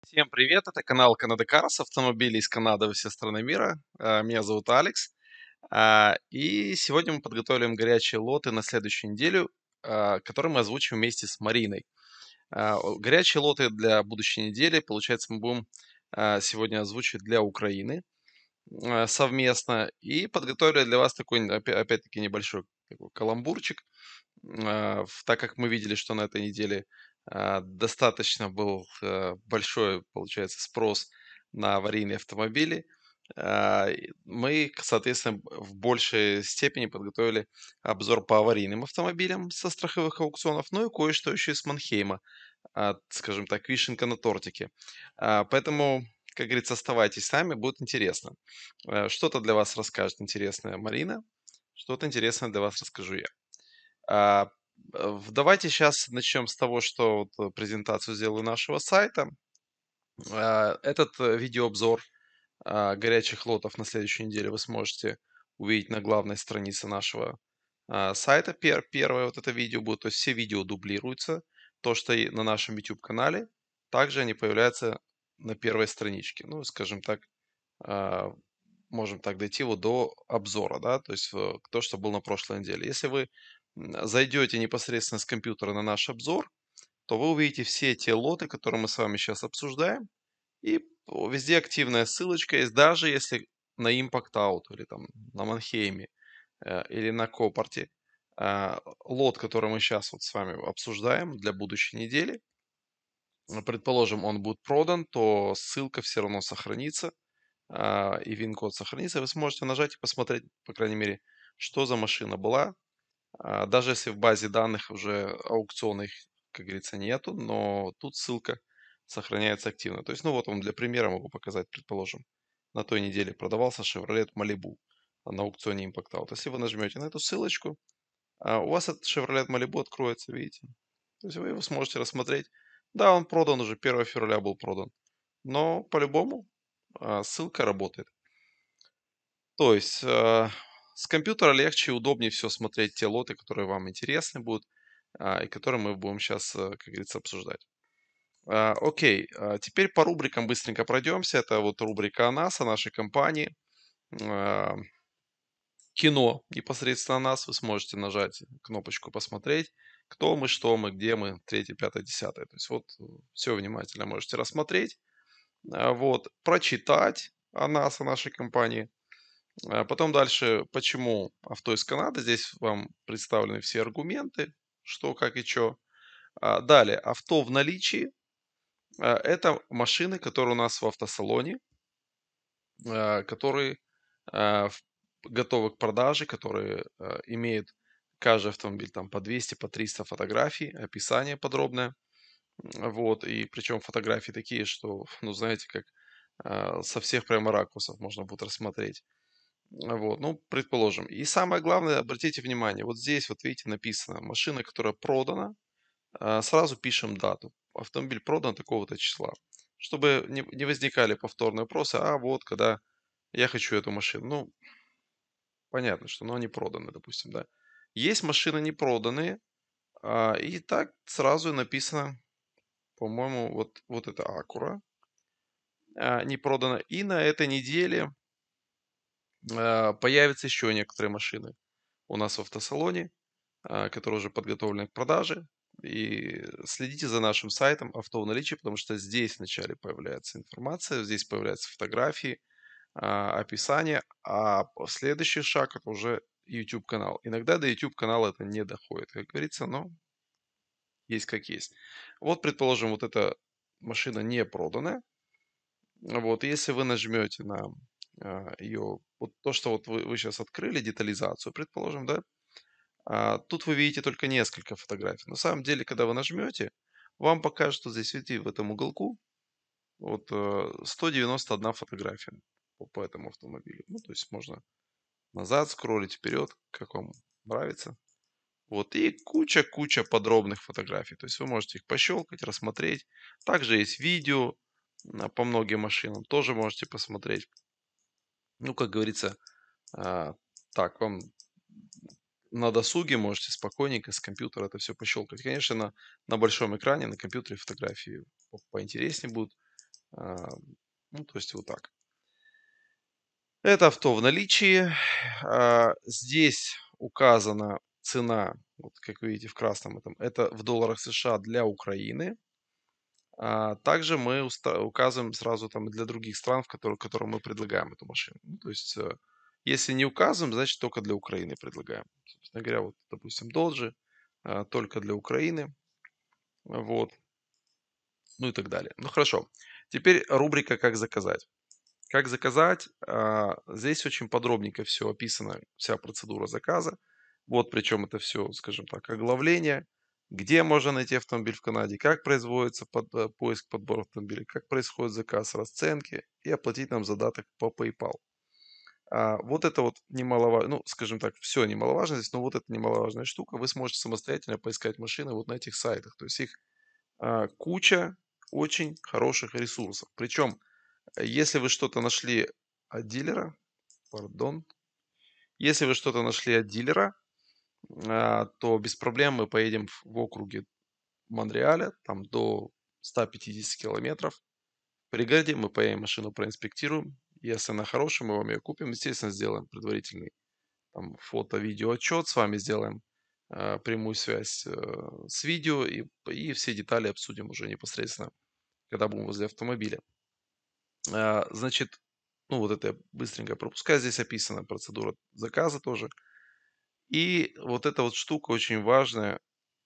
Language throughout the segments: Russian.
Всем привет, это канал Canada Cars, автомобили из Канады во все страны мира. Меня зовут Алекс. И сегодня мы подготовим горячие лоты на следующую неделю, которые мы озвучим вместе с Мариной. Горячие лоты для будущей недели, получается, мы будем сегодня озвучивать для Украины совместно. И подготовили для вас такой, опять-таки, небольшой такой каламбурчик. Так как мы видели, что на этой неделе достаточно был большой, получается, спрос на аварийные автомобили, мы, соответственно, в большей степени подготовили обзор по аварийным автомобилям со страховых аукционов, ну и кое-что еще из Манхейма, скажем так, вишенка на тортике. Поэтому, как говорится, оставайтесь с нами, будет интересно. Что-то для вас расскажет интересное Марина, что-то интересное для вас расскажу я. А, Давайте сейчас начнем с того, что вот презентацию сделаю нашего сайта. Этот видеообзор горячих лотов на следующей неделе вы сможете увидеть на главной странице нашего сайта. Первое вот это видео будет, то есть все видео дублируются. То, что и на нашем YouTube-канале, также они появляются на первой страничке. Ну, скажем так, а, можем так дойти вот до обзора, да, то есть то, что было на прошлой неделе. Если вы зайдете непосредственно с компьютера на наш обзор, то вы увидите все те лоты, которые мы с вами сейчас обсуждаем, и везде активная ссылочка есть, даже если на Impact Out или там на Манхейме или на Копарте лот, который мы сейчас вот с вами обсуждаем для будущей недели, предположим, он будет продан, то ссылка все равно сохранится, и ВИН-код сохранится, вы сможете нажать и посмотреть, по крайней мере, что за машина была. Даже если в базе данных уже аукциона их, как говорится, нету, но тут ссылка сохраняется активно. То есть, ну вот вам для примера могу показать, предположим, на той неделе продавался Chevrolet Malibu на аукционе Impact Out. Если вы нажмете на эту ссылочку, у вас этот Chevrolet Malibu откроется, видите? То есть вы его сможете рассмотреть. Да, он продан уже, 1 февраля был продан. Но по-любому ссылка работает. То есть с компьютера легче и удобнее все смотреть те лоты, которые вам интересны будут, и которые мы будем сейчас, как говорится, обсуждать. Окей, теперь по рубрикам быстренько пройдемся. Это вот рубрика о нас, о нашей компании. А, Кино непосредственно о нас. Вы сможете нажать кнопочку «Посмотреть», кто мы, что мы, где мы, третье, пятое, десятое. То есть вот все внимательно можете рассмотреть. Вот, прочитать о нас, о нашей компании. Потом дальше, почему авто из Канады. Здесь вам представлены все аргументы, что, как и что. Далее, авто в наличии. Это машины, которые у нас в автосалоне, которые в- готовы к продаже, которые имеют каждый автомобиль там по 200, по 300 фотографий, описание подробное. Вот, и причем фотографии такие, что, ну, знаете, как со всех прямо ракурсов можно будет рассмотреть. Вот, ну, предположим. И самое главное, обратите внимание, вот здесь вот видите написано машина, которая продана, сразу пишем дату. Автомобиль продан такого-то числа. Чтобы не возникали повторные вопросы, а вот когда я хочу эту машину. Ну, понятно, что ну, они проданы, допустим, да. Есть машины не проданные, и так сразу написано, по-моему, вот это Acura не продано. И на этой неделе появятся еще некоторые машины у нас в автосалоне, которые уже подготовлены к продаже. И следите за нашим сайтом «Авто в наличии», потому что здесь вначале появляется информация, здесь появляются фотографии, описание, а следующий шаг это уже YouTube-канал. Иногда до YouTube-канала это не доходит, как говорится, но есть как есть. Вот, предположим, вот эта машина не проданная. Вот, и если вы нажмете на ее, вот то, что вот вы сейчас открыли, детализацию, предположим, да, тут вы видите только несколько фотографий. На самом деле, когда вы нажмете, вам покажет, что здесь, видите, в этом уголку вот 191 фотография по этому автомобилю. Ну, то есть можно назад скроллить, вперед, как вам нравится. Вот, и куча-куча подробных фотографий. То есть вы можете их пощелкать, рассмотреть. Также есть видео по многим машинам, тоже можете посмотреть. Ну, как говорится, а, так, вам на досуге можете спокойненько с компьютера это все пощелкать. Конечно, на большом экране, на компьютере фотографии поинтереснее будут. А, Ну, то есть вот так. Это авто в наличии. Здесь указана цена, вот как вы видите в красном этом, это в долларах США для Украины. Также мы указываем сразу там и для других стран, которым мы предлагаем эту машину. Ну, то есть, если не указываем, значит только для Украины предлагаем. Собственно говоря, вот, допустим, Dodge только для Украины, вот, ну и так далее. Ну хорошо. Теперь рубрика «Как заказать». Как заказать? Здесь очень подробненько все описано, вся процедура заказа. Вот причем это все, скажем так, оглавление, где можно найти автомобиль в Канаде, как производится поиск, подбор автомобиля, как происходит заказ, расценки и оплатить нам задаток по PayPal. Вот это вот немаловажно, ну, скажем так, все немаловажно здесь, но вот это немаловажная штука. Вы сможете самостоятельно поискать машины вот на этих сайтах. То есть их куча очень хороших ресурсов. Причем если вы что-то нашли от дилера, пардон, если вы что-то нашли от дилера, то без проблем мы поедем в округе Монреаля, там до 150 километров. В пригороде мы поедем, машину проинспектируем. Если она хорошая, мы вам ее купим. Естественно, сделаем предварительный там, фото-видео отчет, с вами сделаем прямую связь с видео и все детали обсудим уже непосредственно, когда будем возле автомобиля. Значит, ну вот это я быстренько пропускаю. Здесь описана процедура заказа тоже. И вот эта вот штука очень важная.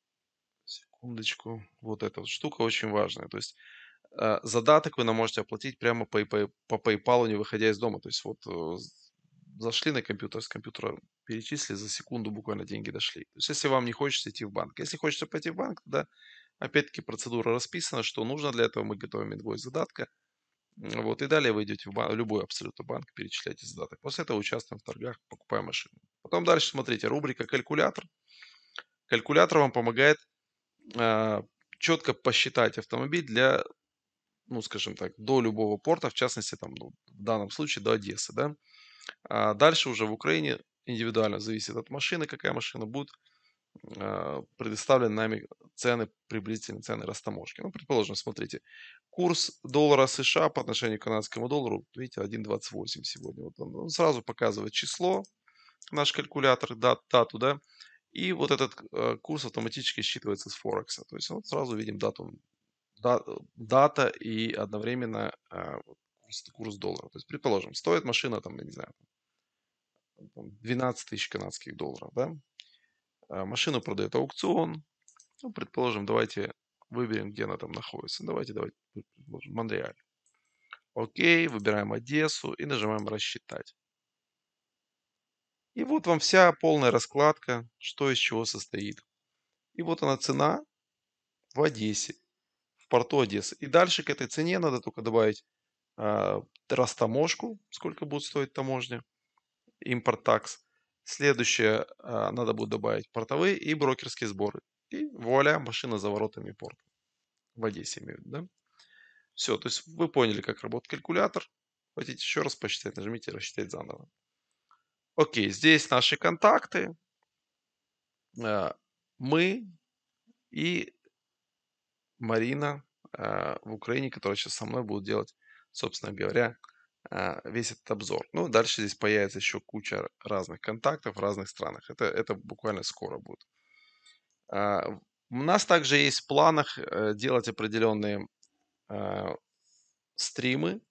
Секундочку. Вот эта вот штука очень важная. То есть задаток вы нам можете оплатить прямо по PayPal, не выходя из дома. То есть вот зашли на компьютер, с компьютера перечислили, за секунду буквально деньги дошли. То есть если вам не хочется идти в банк. Если хочется пойти в банк, тогда опять-таки процедура расписана, что нужно для этого. Мы готовим инвойс задатка. Вот, и далее вы идете в любой абсолютно банк, перечисляете задаток. После этого участвуем в торгах, покупаем машину. Потом дальше смотрите, рубрика «Калькулятор». Калькулятор вам помогает а, четко посчитать автомобиль для, ну, скажем так, до любого порта, в частности, там, ну, в данном случае до Одессы, да. Дальше уже в Украине индивидуально зависит от машины, какая машина будет предоставлены нами цены, приблизительные цены растаможки. Ну, предположим, смотрите, курс доллара США по отношению к канадскому доллару, видите, 1,28 сегодня. Вот он сразу показывает число, наш калькулятор, дату, да, и вот этот курс автоматически считывается с Форекса. То есть вот сразу видим дату, дата и одновременно вот курс доллара. То есть, предположим, стоит машина, там, я не знаю, там 12 тысяч канадских долларов, да, машину продает аукцион. Ну, предположим, давайте выберем, где она там находится. Давайте, предположим, Монреаль. Окей, выбираем Одессу и нажимаем «Рассчитать». И вот вам вся полная раскладка, что из чего состоит. И вот она цена в Одессе, в порту Одессы. И дальше к этой цене надо только добавить растаможку, сколько будет стоить таможня, импорт-такс. Следующее, надо будет добавить портовые и брокерские сборы. И вуаля, машина за воротами порта. В Одессе, имею в виду, да? Все, то есть вы поняли, как работает калькулятор. Хотите еще раз посчитать, нажмите «Рассчитать заново». Окей, здесь наши контакты. А, Мы и Марина в Украине, которая сейчас со мной будет делать, собственно говоря, весь этот обзор. Ну, дальше здесь появится еще куча разных контактов в разных странах. Это буквально скоро будет. У нас также есть в планах делать определенные а, стримы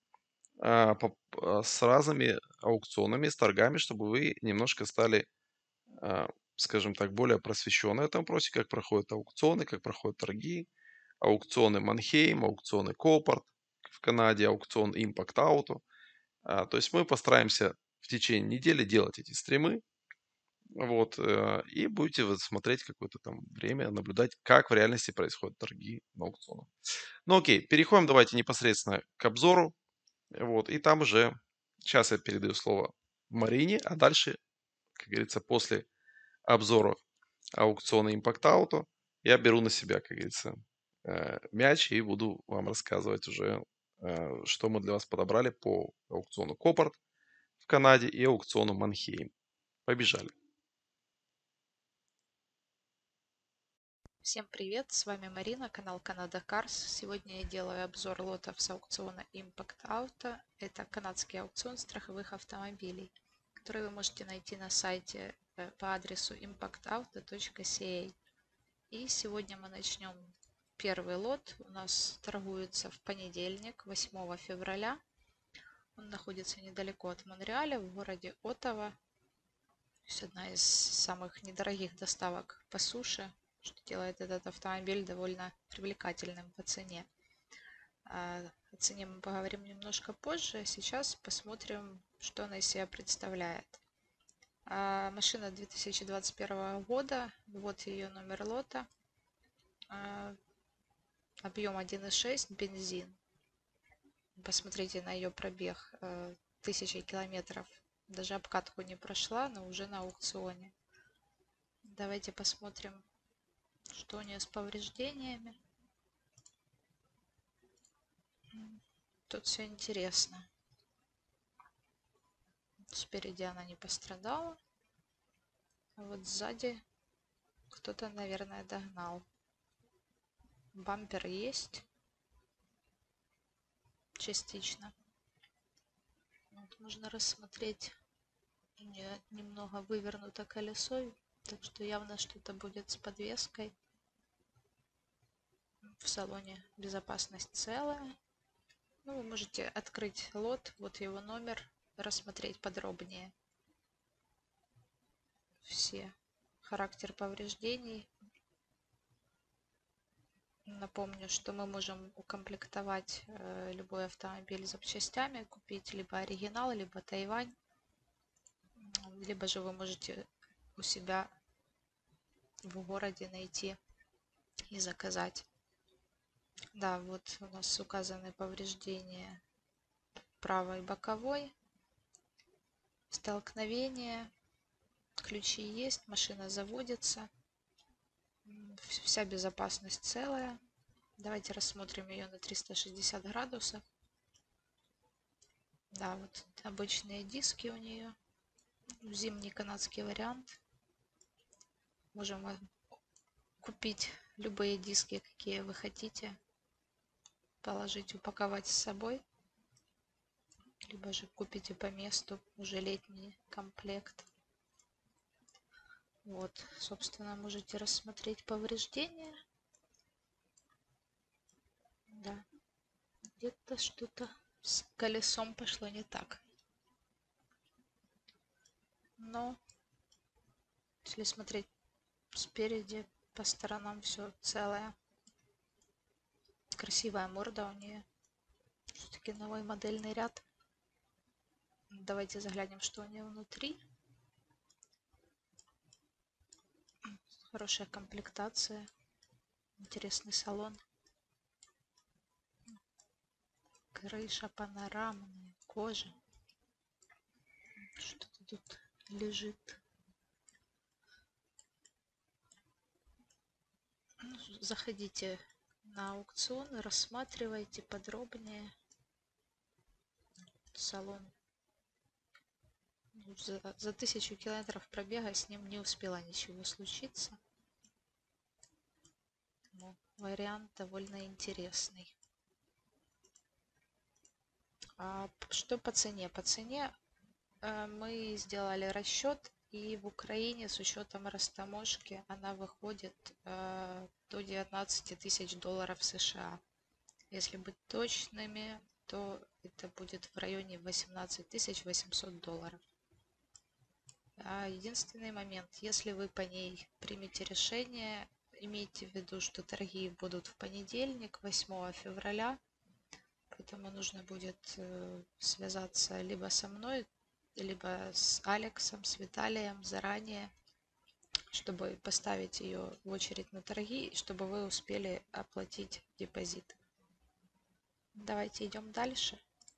с разными аукционами, с торгами, чтобы вы немножко стали, а, скажем так, более просвещенны в этом вопросе, как проходят аукционы, как проходят торги, аукционы Манхейм, аукционы Копарт в Канаде, аукцион Impact Auto. То есть мы постараемся в течение недели делать эти стримы, вот, и будете вот смотреть какое-то там время, наблюдать, как в реальности происходят торги на аукционах. Ну окей, переходим давайте непосредственно к обзору. Вот, и там уже, сейчас я передаю слово Марине, а дальше, как говорится, после обзора аукциона Impact Auto я беру на себя, как говорится, мяч и буду вам рассказывать уже, что мы для вас подобрали по аукциону Копарт в Канаде и аукциону Манхейм. Побежали. Всем привет, с вами Марина, канал Canada Cars. Сегодня я делаю обзор лотов с аукциона Impact Auto. Это канадский аукцион страховых автомобилей, который вы можете найти на сайте по адресу impactauto.ca. И сегодня мы начнем первый лот. У нас торгуется в понедельник, 8 февраля. Он находится недалеко от Монреаля, в городе Оттава. То есть одна из самых недорогих доставок по суше, что делает этот автомобиль довольно привлекательным по цене. О цене мы поговорим немножко позже. Сейчас посмотрим, что она из себя представляет. Машина 2021 года. Вот ее номер лота. Объем 1.6, бензин. Посмотрите на ее пробег. 1000 километров. Даже обкатку не прошла, но уже на аукционе. Давайте посмотрим, что у нее с повреждениями. Тут все интересно. Спереди она не пострадала. А вот сзади кто-то, наверное, догнал. Бампер есть. Частично. Вот можно рассмотреть. У нее немного вывернуто колесо. Так что явно что-то будет с подвеской. В салоне безопасность целая. Ну, вы можете открыть лот. Вот его номер. Рассмотреть подробнее. Все. Характер повреждений. Напомню, что мы можем укомплектовать любой автомобиль запчастями, купить либо оригинал, либо Тайвань, либо же вы можете у себя в городе найти и заказать. Да, вот у нас указаны повреждения правой боковой, столкновение, ключи есть, машина заводится, вся безопасность целая. Давайте рассмотрим ее на 360 градусов. Да, вот обычные диски у нее. Зимний канадский вариант. Можем купить любые диски, какие вы хотите. Положить, упаковать с собой. Либо же купите по месту уже летний комплект. Вот, собственно, можете рассмотреть повреждения. Да, где-то что-то с колесом пошло не так. Но если смотреть спереди, по сторонам все целое. Красивая морда у нее. Все-таки новый модельный ряд. Давайте заглянем, что у нее внутри. Хорошая комплектация. Интересный салон. Крыша панорамная, кожа. Что-то тут лежит. Заходите на аукцион, рассматривайте подробнее салон. За 1000 километров пробега с ним не успела ничего случиться. Но вариант довольно интересный. Что по цене? По цене мы сделали расчет, и в Украине с учетом растаможки она выходит до 19 тысяч долларов США. Если быть точными, то это будет в районе 18 800 долларов. Единственный момент, если вы по ней примете решение, имейте в виду, что торги будут в понедельник, 8 февраля, поэтому нужно будет связаться либо со мной, либо с Алексом, с Виталием заранее, чтобы поставить ее в очередь на торги, чтобы вы успели оплатить депозит. Давайте идем дальше.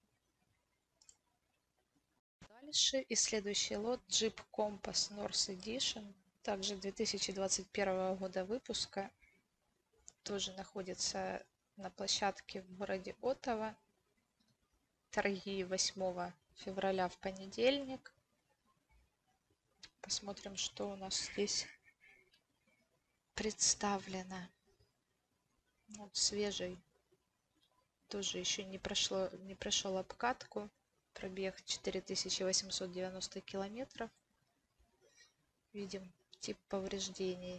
И следующий лот Jeep Compass North Edition, также 2021 года выпуска, тоже находится на площадке в городе Оттава. Торги 8 февраля в понедельник. Посмотрим, что у нас здесь представлена. Вот свежий. Тоже еще не прошел обкатку. Пробег 4890 километров. Видим тип повреждений.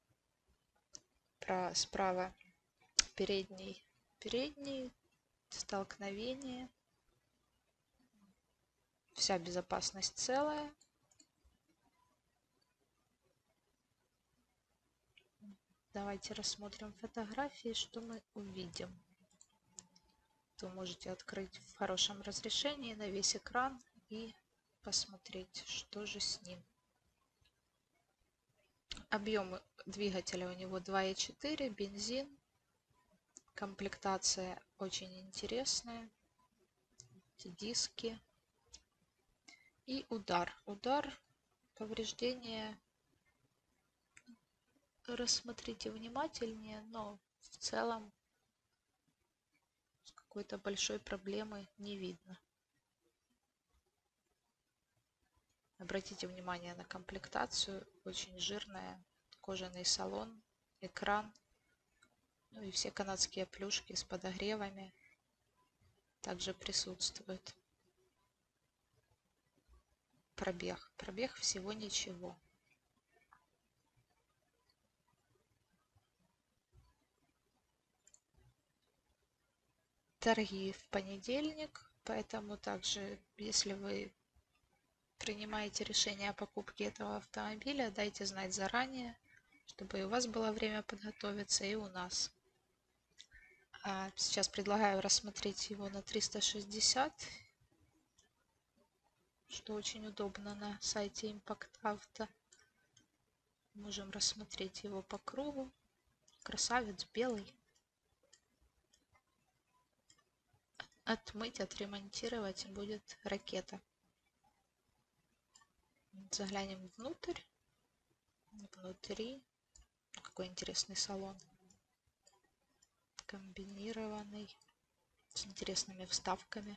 Справа передний столкновение. Вся безопасность целая. Давайте рассмотрим фотографии, что мы увидим. Вы можете открыть в хорошем разрешении на весь экран и посмотреть, что же с ним. Объем двигателя у него 2,4, бензин. Комплектация очень интересная. Диски. И удар. Повреждение рассмотрите внимательнее, но в целом какой-то большой проблемы не видно. Обратите внимание на комплектацию. Очень жирная. Кожаный салон, экран. Ну и все канадские плюшки с подогревами также присутствуют. Пробег всего ничего. Торги в понедельник, поэтому также, если вы принимаете решение о покупке этого автомобиля, дайте знать заранее, чтобы и у вас было время подготовиться, и у нас. Сейчас предлагаю рассмотреть его на 360, что очень удобно на сайте Impact Auto. Можем рассмотреть его по кругу. Красавец белый. Отмыть, отремонтировать будет ракета. Заглянем внутрь. Внутри какой интересный салон. Комбинированный, с интересными вставками.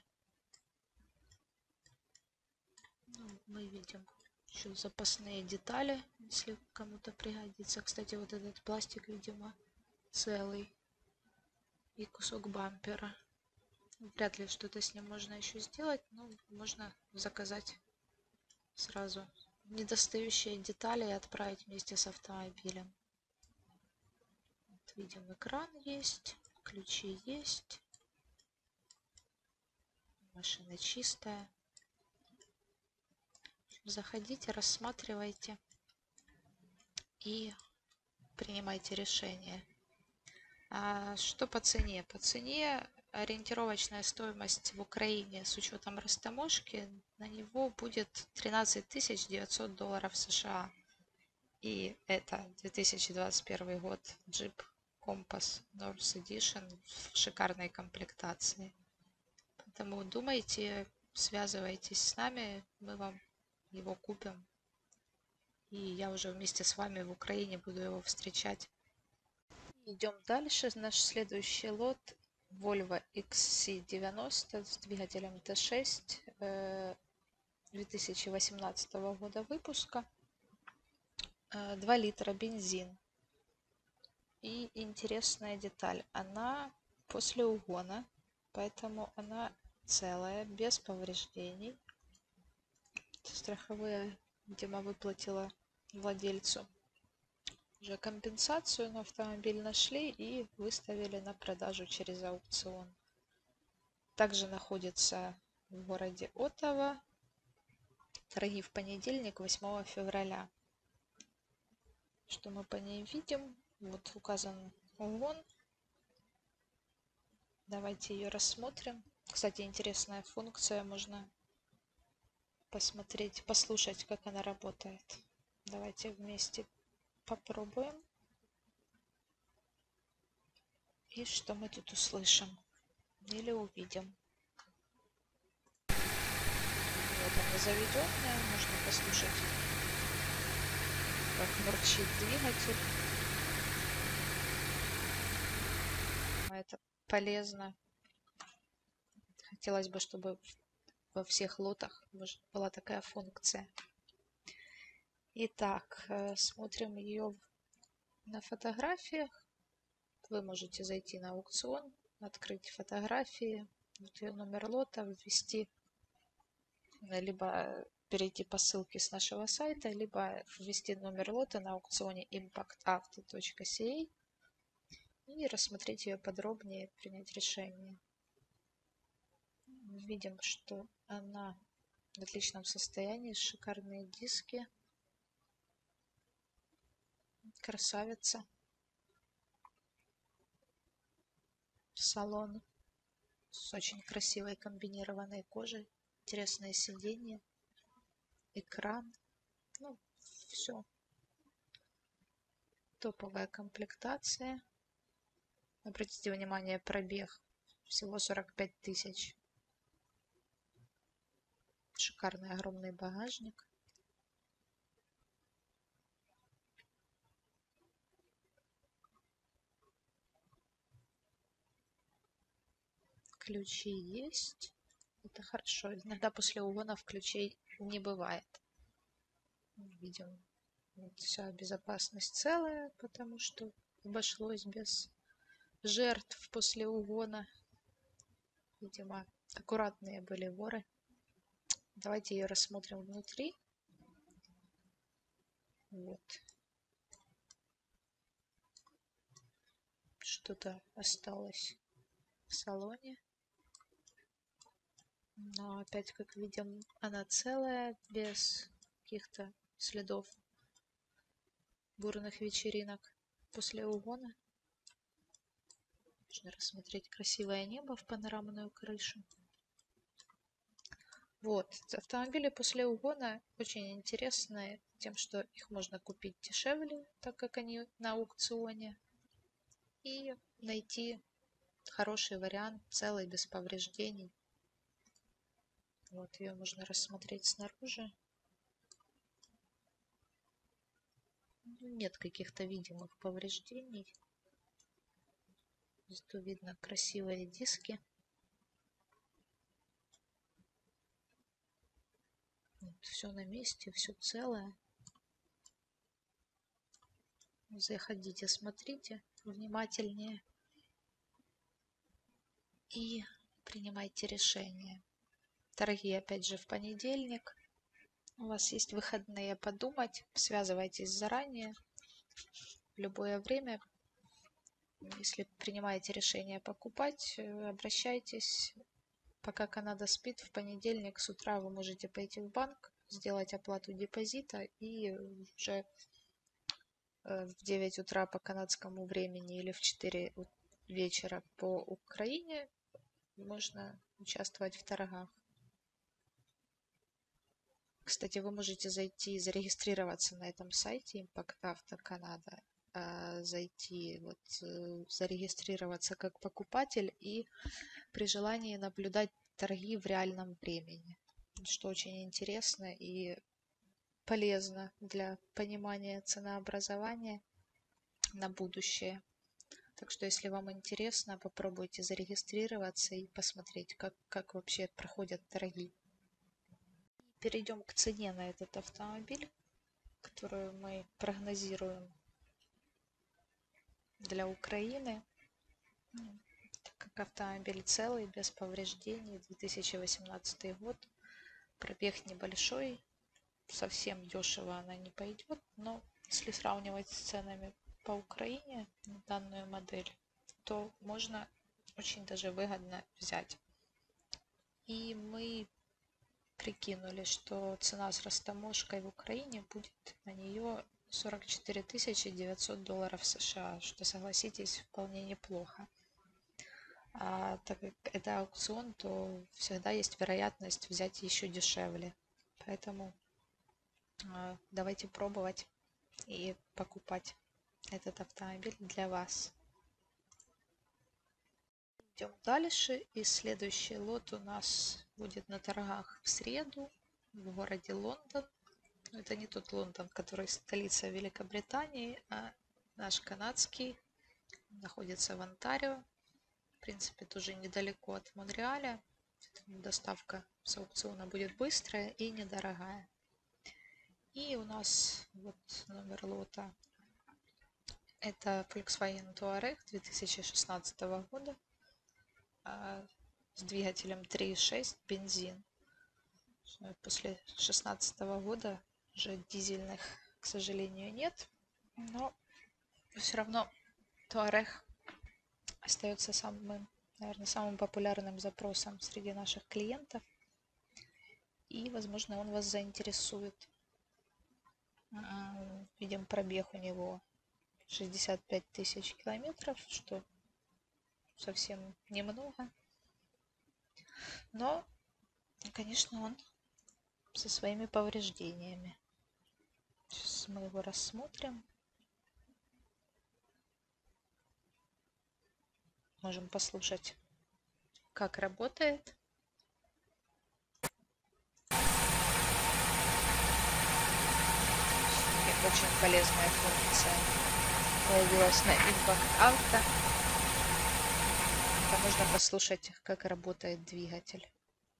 Мы видим еще запасные детали, если кому-то пригодится. Кстати, вот этот пластик, видимо, целый. И кусок бампера. Вряд ли что-то с ним можно еще сделать, но можно заказать сразу недостающие детали и отправить вместе с автомобилем. Вот видим, экран есть, ключи есть. Машина чистая. Заходите, рассматривайте и принимайте решение. Что по цене? По цене ориентировочная стоимость в Украине с учетом растаможки на него будет 13 900 долларов США. И это 2021 год Jeep Compass North Edition в шикарной комплектации. Поэтому думайте, связывайтесь с нами, мы вам его купим. И я уже вместе с вами в Украине буду его встречать. Идем дальше. Наш следующий лот Volvo XC90 с двигателем Т6 2018 года выпуска. 2 литра бензин. И интересная деталь. Она после угона, поэтому она целая, без повреждений. Страховые, видимо, выплатила владельцу уже компенсацию, но автомобиль нашли и выставили на продажу через аукцион. Также находится в городе Оттава. Торги в понедельник, 8 февраля. Что мы по ней видим? Вот указан угон. Давайте ее рассмотрим. Кстати, интересная функция. Можно посмотреть, послушать, как она работает. Давайте вместе попробуем. И что мы тут услышим или увидим. Вот она заведенная. Можно послушать, как мурчит двигатель. Это полезно. Хотелось бы, чтобы во всех лотах была такая функция. Итак, смотрим ее На фотографиях вы можете зайти на аукцион, открыть фотографии, вот ее номер лота, ввести, либо перейти по ссылке с нашего сайта, либо ввести номер лота на аукционе impactauto.ca и рассмотреть ее подробнее, принять решение. Видим, что она в отличном состоянии, шикарные диски, красавица, салон с очень красивой комбинированной кожей, интересное сиденье, экран, ну, все. Топовая комплектация. Обратите внимание, пробег всего 45 тысяч. Шикарный огромный багажник. Ключи есть. Это хорошо. Иногда после угонов ключей не бывает. Видим, вся безопасность целая, потому что обошлось без жертв после угона. Видимо, аккуратные были воры. Давайте ее рассмотрим внутри. Вот. Что-то осталось в салоне. Но опять, как видим, она целая, без каких-то следов бурных вечеринок после угона. Можно рассмотреть красивое небо в панорамную крышу. Вот, автомобили после угона очень интересные тем, что их можно купить дешевле, так как они на аукционе, и найти хороший вариант, целый, без повреждений. Вот, ее можно рассмотреть снаружи. Нет каких-то видимых повреждений. Зато видно красивые диски. Вот, все на месте, все целое. Заходите, смотрите внимательнее и принимайте решение. Торги опять же в понедельник. У вас есть выходные подумать. Связывайтесь заранее. В любое время. Если принимаете решение покупать, обращайтесь. Пока Канада спит, в понедельник с утра вы можете пойти в банк, сделать оплату депозита, и уже в 9 утра по канадскому времени или в 4 вечера по Украине можно участвовать в торгах. Кстати, вы можете зайти и зарегистрироваться на этом сайте Impact Auto Canada, зайти, вот, зарегистрироваться как покупатель и при желании наблюдать торги в реальном времени, что очень интересно и полезно для понимания ценообразования на будущее. Так что, если вам интересно, попробуйте зарегистрироваться и посмотреть, как вообще проходят торги. Перейдем к цене на этот автомобиль, которую мы прогнозируем для Украины. Так как автомобиль целый, без повреждений, 2018 год, пробег небольшой, совсем дешево она не пойдет, но если сравнивать с ценами по Украине на данную модель, то можно очень даже выгодно взять. И мы прикинули, что цена с растаможкой в Украине будет на нее 44 900 долларов США, что, согласитесь, вполне неплохо. А так как это аукцион, то всегда есть вероятность взять еще дешевле. Поэтому давайте пробовать и покупать этот автомобиль для вас. Идем дальше. И следующий лот у нас будет на торгах в среду в городе Лондон. Но это не тот Лондон, который столица Великобритании, а наш канадский, находится в Онтарио. В принципе, тоже недалеко от Монреаля. Доставка с аукциона будет быстрая и недорогая. И у нас вот номер лота Это Volkswagen Touareg 2016 года с двигателем 3.6 бензин. После 2016 года уже дизельных, к сожалению, нет, но все равно Touareg остается самым, наверное, самым популярным запросом среди наших клиентов. И, возможно, он вас заинтересует. Видим, пробег у него 65 тысяч километров, что совсем немного. Но, конечно, он со своими повреждениями. Сейчас мы его рассмотрим. Можем послушать, как работает. Очень полезная функция появилась на Impact Auto. Это можно послушать, как работает двигатель.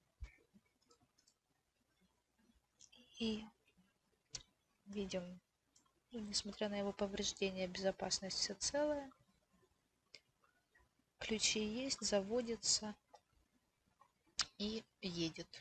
И видим, несмотря на его повреждения, безопасность все целая. Ключи есть, заводится и едет.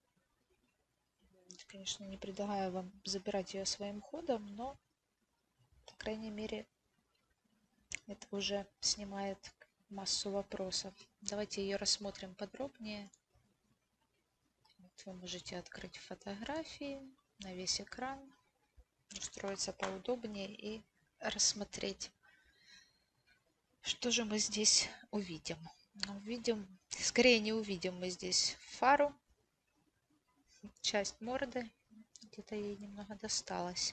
Конечно, не предлагаю вам забирать ее своим ходом, но, по крайней мере, это уже снимает массу вопросов. Давайте ее рассмотрим подробнее. Вот вы можете открыть фотографии на весь экран, устроиться поудобнее и рассмотреть, что же мы здесь увидим. Скорее не увидим мы здесь фару, часть морды, где-то ей немного досталось.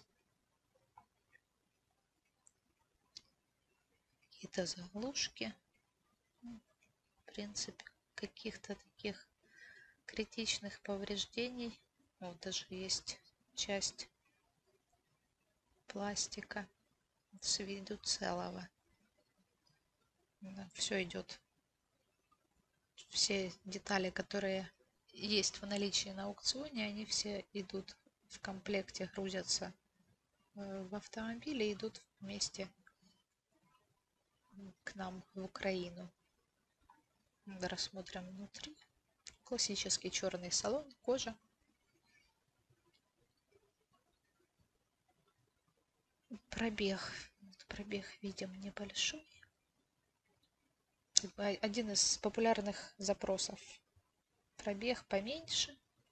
Какие-то заглушки. В принципе, каких-то таких критичных повреждений. Вот даже есть часть пластика с виду целого. Все идет. Все детали, которые есть в наличии на аукционе, они все идут в комплекте, грузятся в автомобиле, идут вместе к нам в Украину. Рассмотрим внутри. Классический черный салон, кожа. Пробег видим небольшой. Один из популярных запросов. Пробег поменьше.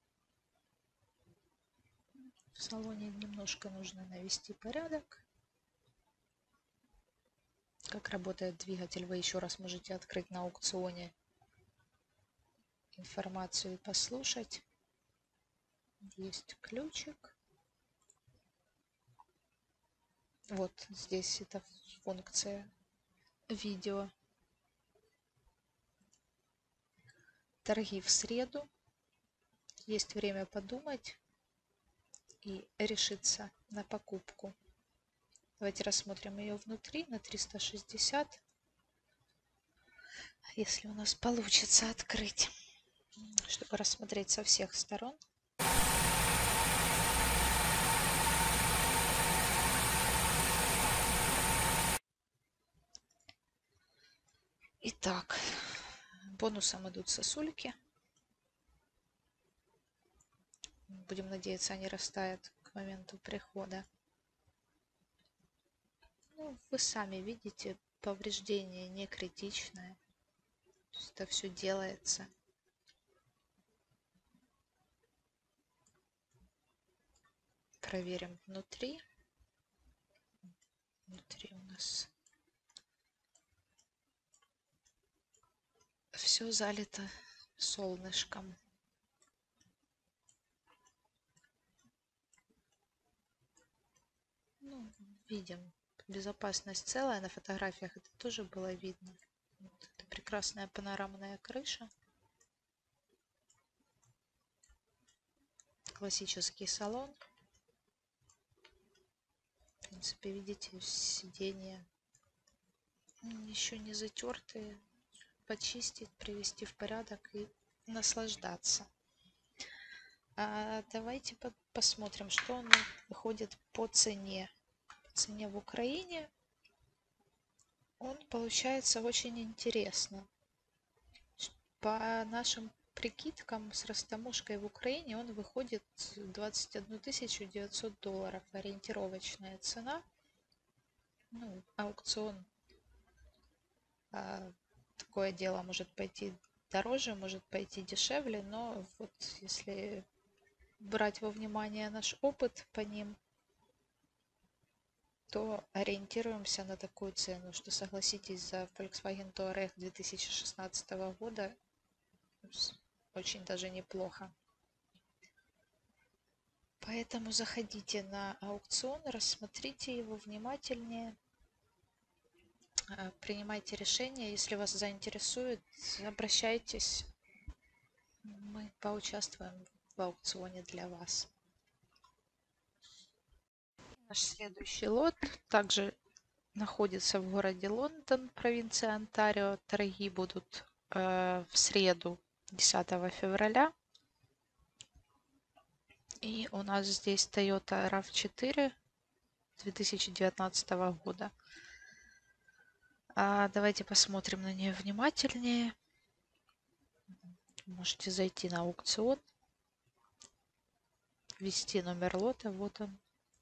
В салоне немножко нужно навести порядок. Как работает двигатель, вы еще раз можете открыть на аукционе информацию и послушать. Есть ключик. Вот здесь это функция видео. Торги в среду. Есть время подумать и решиться на покупку. Давайте рассмотрим ее внутри на 360. Если у нас получится открыть, чтобы рассмотреть со всех сторон. Итак, бонусом идут сосульки. Будем надеяться, они растают к моменту прихода. Ну, вы сами видите, повреждение не критичное. Это все делается. Проверим внутри. Внутри у нас все залито солнышком. Ну, видим, безопасность целая. На фотографиях это тоже было видно. Вот это прекрасная панорамная крыша. Классический салон. В принципе, видите, сиденья еще не затертые. Почистить, привести в порядок и наслаждаться. Давайте посмотрим, что оно выходит по цене. По цене в Украине Он получается очень интересно. По нашим прикидкам, с растаможкой в Украине он выходит 21 900 долларов. Ориентировочная цена. Ну, аукцион. Такое дело может пойти дороже, может пойти дешевле, но вот если брать во внимание наш опыт по ним, то ориентируемся на такую цену, что, согласитесь, за Volkswagen Touareg 2016 года очень даже неплохо. Поэтому заходите на аукцион, рассмотрите его внимательнее, принимайте решение. Если вас заинтересует, обращайтесь, мы поучаствуем в аукционе для вас. Наш следующий лот также находится в городе Лондон, провинция Онтарио. Торги будут в среду, 10 февраля. И у нас здесь Toyota RAV4 2019 года. Давайте посмотрим на нее внимательнее. Можете зайти на аукцион, ввести номер лота. Вот он.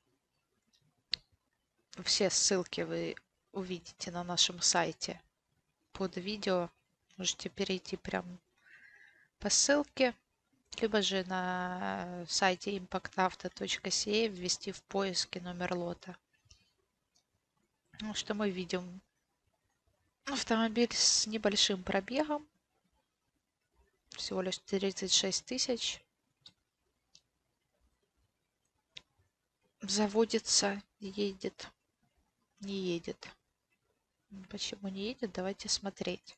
Все ссылки вы увидите на нашем сайте под видео. Можете перейти прямо по ссылке, либо же на сайте impactauto.ca ввести в поиске номер лота. Ну, что мы видим? Автомобиль с небольшим пробегом, всего лишь 36 тысяч. Заводится, едет, не едет. Почему не едет? Давайте смотреть.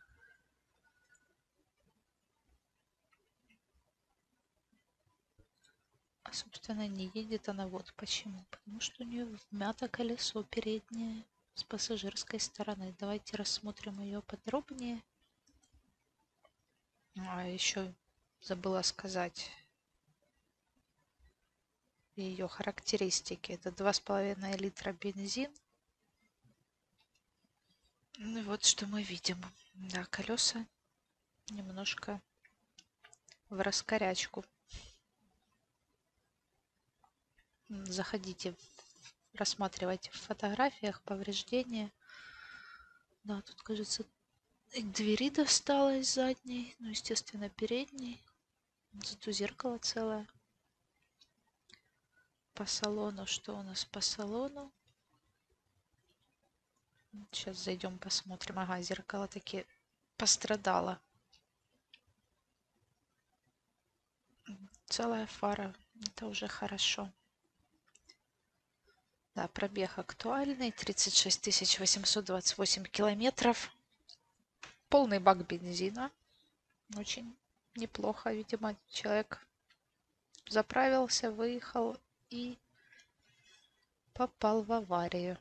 Собственно, не едет она вот почему. Потому что у нее вмято колесо переднее с пассажирской стороны. Давайте рассмотрим ее подробнее. Еще забыла сказать ее характеристики. Это 2,5 литра бензин. Ну и вот что мы видим. Да, колеса немножко в раскорячку. Заходите, рассматривайте в фотографиях повреждения. Да, тут, кажется, и двери досталось задней, ну, естественно, передней. Зато зеркало целое. По салону, что у нас по салону? Сейчас зайдем, посмотрим. Ага, зеркало таки пострадало. Целая фара. Это уже хорошо. Да, пробег актуальный. 36 828 километров. Полный бак бензина. Очень неплохо. Видимо, человек заправился, выехал и попал в аварию.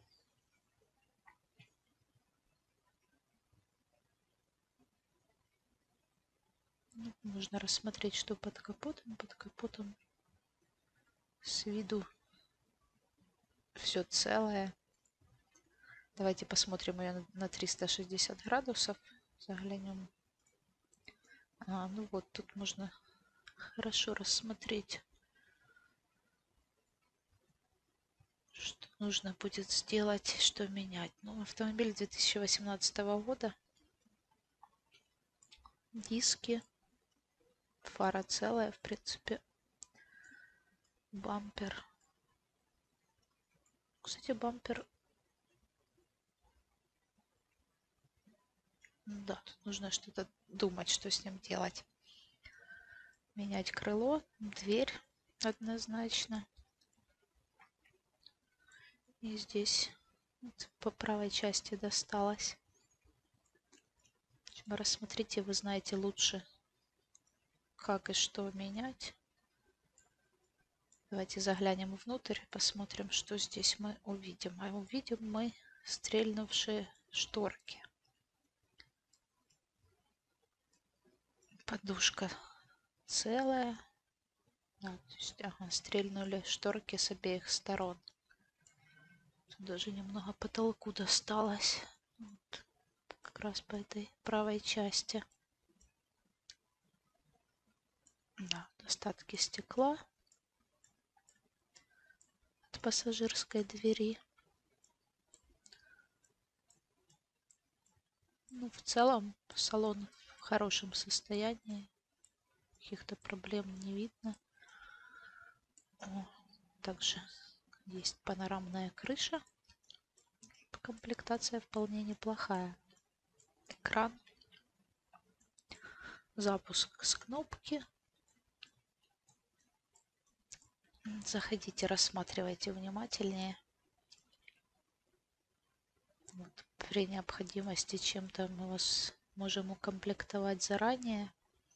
Нужно рассмотреть, что под капотом. Под капотом с виду все целое. Давайте посмотрим ее на 360 градусов. Заглянем. Ну вот, тут можно хорошо рассмотреть, что нужно будет сделать, что менять. Ну, автомобиль 2018 года. Диски. Фара целая, в принципе. Бампер. Кстати, бампер... Да, тут нужно что-то думать, что с ним делать. Менять крыло, дверь однозначно. И здесь вот по правой части досталось. Рассмотрите, вы знаете лучше, как и что менять. Давайте заглянем внутрь, посмотрим, что здесь мы увидим. А увидим мы стрельнувшие шторки. Подушка целая. Да, то есть, стрельнули шторки с обеих сторон. Тут даже немного потолку досталось. Вот, как раз по этой правой части. Да, остатки стекла от пассажирской двери. Ну, в целом салон в хорошем состоянии. Каких-то проблем не видно. О, также есть панорамная крыша. Комплектация вполне неплохая. Экран. Запуск с кнопки. Заходите, рассматривайте внимательнее. Вот. При необходимости чем-то мы вас можем укомплектовать заранее.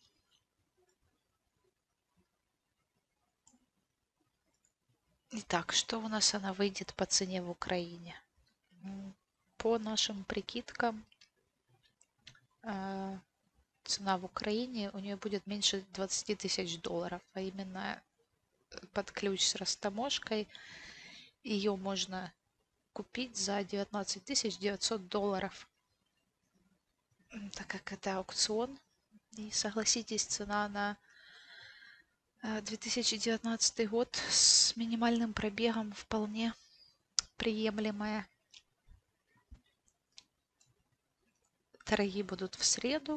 Итак, что у нас она выйдет по цене в Украине? По нашим прикидкам, цена в Украине у нее будет меньше 20 тысяч долларов, а именно под ключ с растаможкой. Ее можно купить за 19 900 долларов, так как это аукцион. И согласитесь, цена на 2019 год с минимальным пробегом вполне приемлемая. Торги будут в среду.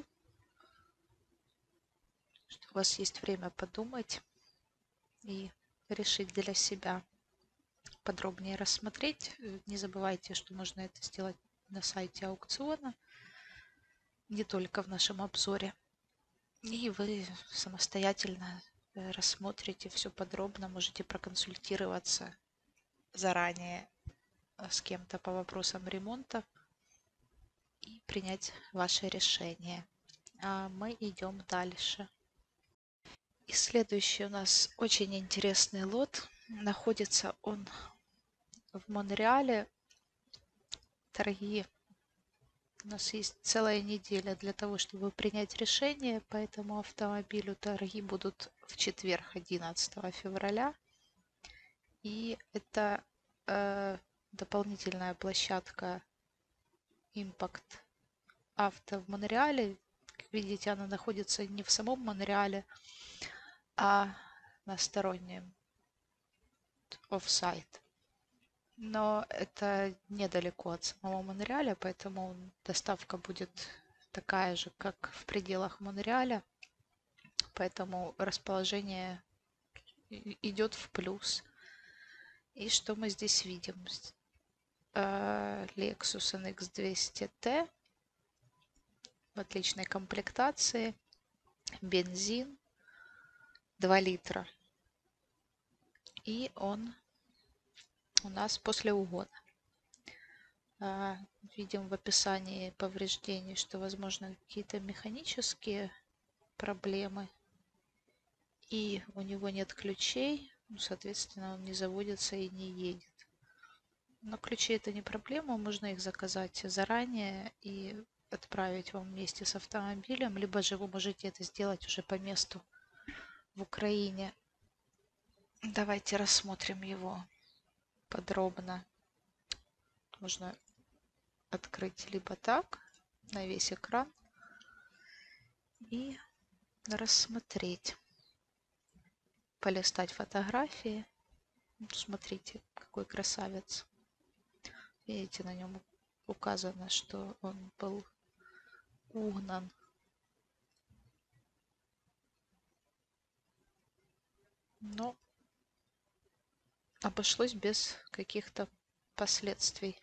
Что у вас есть время подумать и решить для себя, подробнее рассмотреть. Не забывайте, что можно это сделать на сайте аукциона, не только в нашем обзоре. И вы самостоятельно рассмотрите все подробно, можете проконсультироваться заранее с кем-то по вопросам ремонта и принять ваше решение. А мы идем дальше. И следующий у нас очень интересный лот. Находится он в Монреале. Торги. У нас есть целая неделя для того, чтобы принять решение по этому автомобилю. Торги будут в четверг, 11 февраля. И это дополнительная площадка Impact Auto в Монреале. Как видите, она находится не в самом Монреале, а на стороннем офсайт. Но это недалеко от самого Монреаля, поэтому доставка будет такая же, как в пределах Монреаля. Поэтому расположение идет в плюс. И что мы здесь видим? Lexus NX 200T в отличной комплектации. Бензин 2 литра. И он у нас после угона. Видим в описании повреждений, что возможно какие-то механические проблемы. И у него нет ключей, соответственно, он не заводится и не едет. Но ключи это не проблема, можно их заказать заранее и отправить вам вместе с автомобилем, либо же вы можете это сделать уже по месту в Украине. Давайте рассмотрим его подробно. Можно открыть либо так, на весь экран, и рассмотреть, полистать фотографии. Смотрите, какой красавец. Видите, на нем указано, что он был угнан. Но обошлось без каких-то последствий.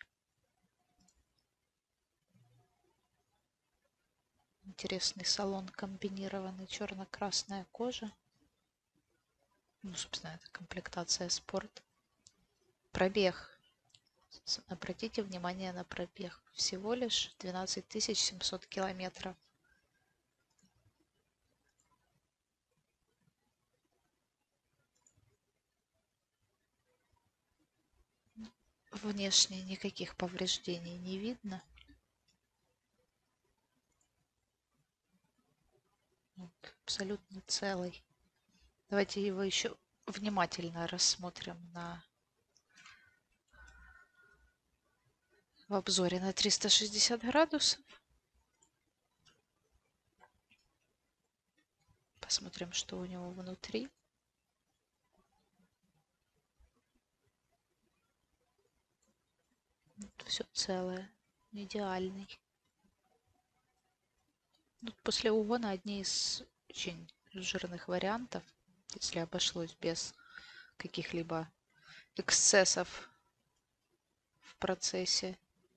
Интересный салон комбинированный, черно-красная кожа. Ну, собственно, это комплектация спорт. Пробег. Обратите внимание на пробег. Всего лишь 12 700 километров. Внешне никаких повреждений не видно. Вот, абсолютно целый. Давайте его еще внимательно рассмотрим на в обзоре на 360 градусов. Посмотрим, что у него внутри. Все целое, идеальный. После угона одни из очень жирных вариантов, если обошлось без каких-либо эксцессов в процессе.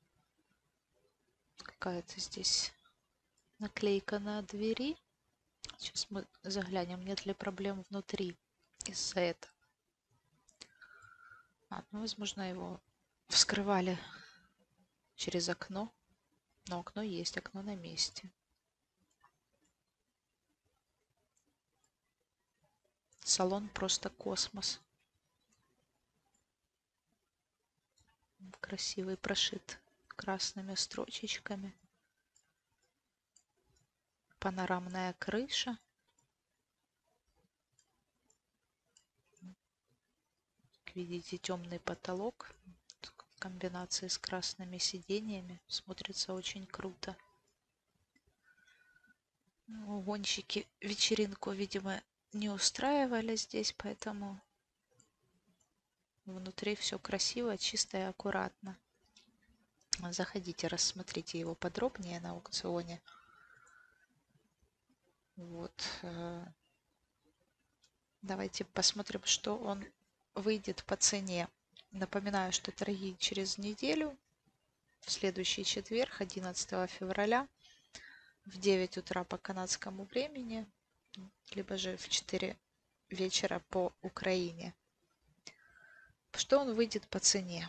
Какая-то здесь наклейка на двери. Сейчас мы заглянем, нет ли проблем внутри из-за этого. Возможно, его вскрывали через окно. Но окно есть, окно на месте. Салон просто космос. Красивый, прошит красными строчечками. Панорамная крыша. Как видите, темный потолок в комбинации с красными сиденьями. Смотрится очень круто. Гонщики вечеринку, видимо, не устраивали здесь, поэтому внутри все красиво, чисто и аккуратно. Заходите, рассмотрите его подробнее на аукционе. Давайте посмотрим, что он выйдет по цене. Напоминаю, что торги через неделю, в следующий четверг, 11 февраля, в 9 утра по канадскому времени, либо же в 4 вечера по Украине. Что он выйдет по цене?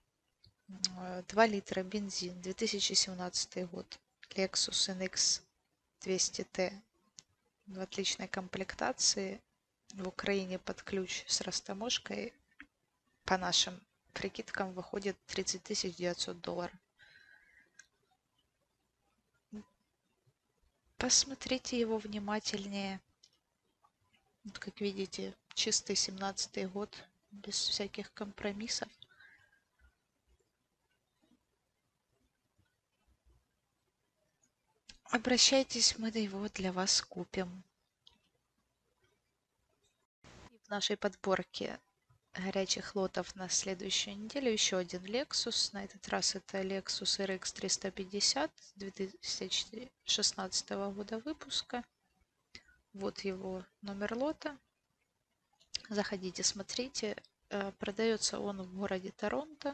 2 литра бензин, 2017 год, Lexus NX 200T в отличной комплектации, в Украине под ключ с растаможкой. По нашим прикидкам выходит $30 900. Посмотрите его внимательнее. Как видите, чистый 17-й год, без всяких компромиссов. Обращайтесь, мы его для вас купим. В нашей подборке горячих лотов на следующую неделю еще один Lexus. На этот раз это Lexus RX 350 2016 года выпуска. Вот его номер лота. Заходите, смотрите. Продается он в городе Торонто,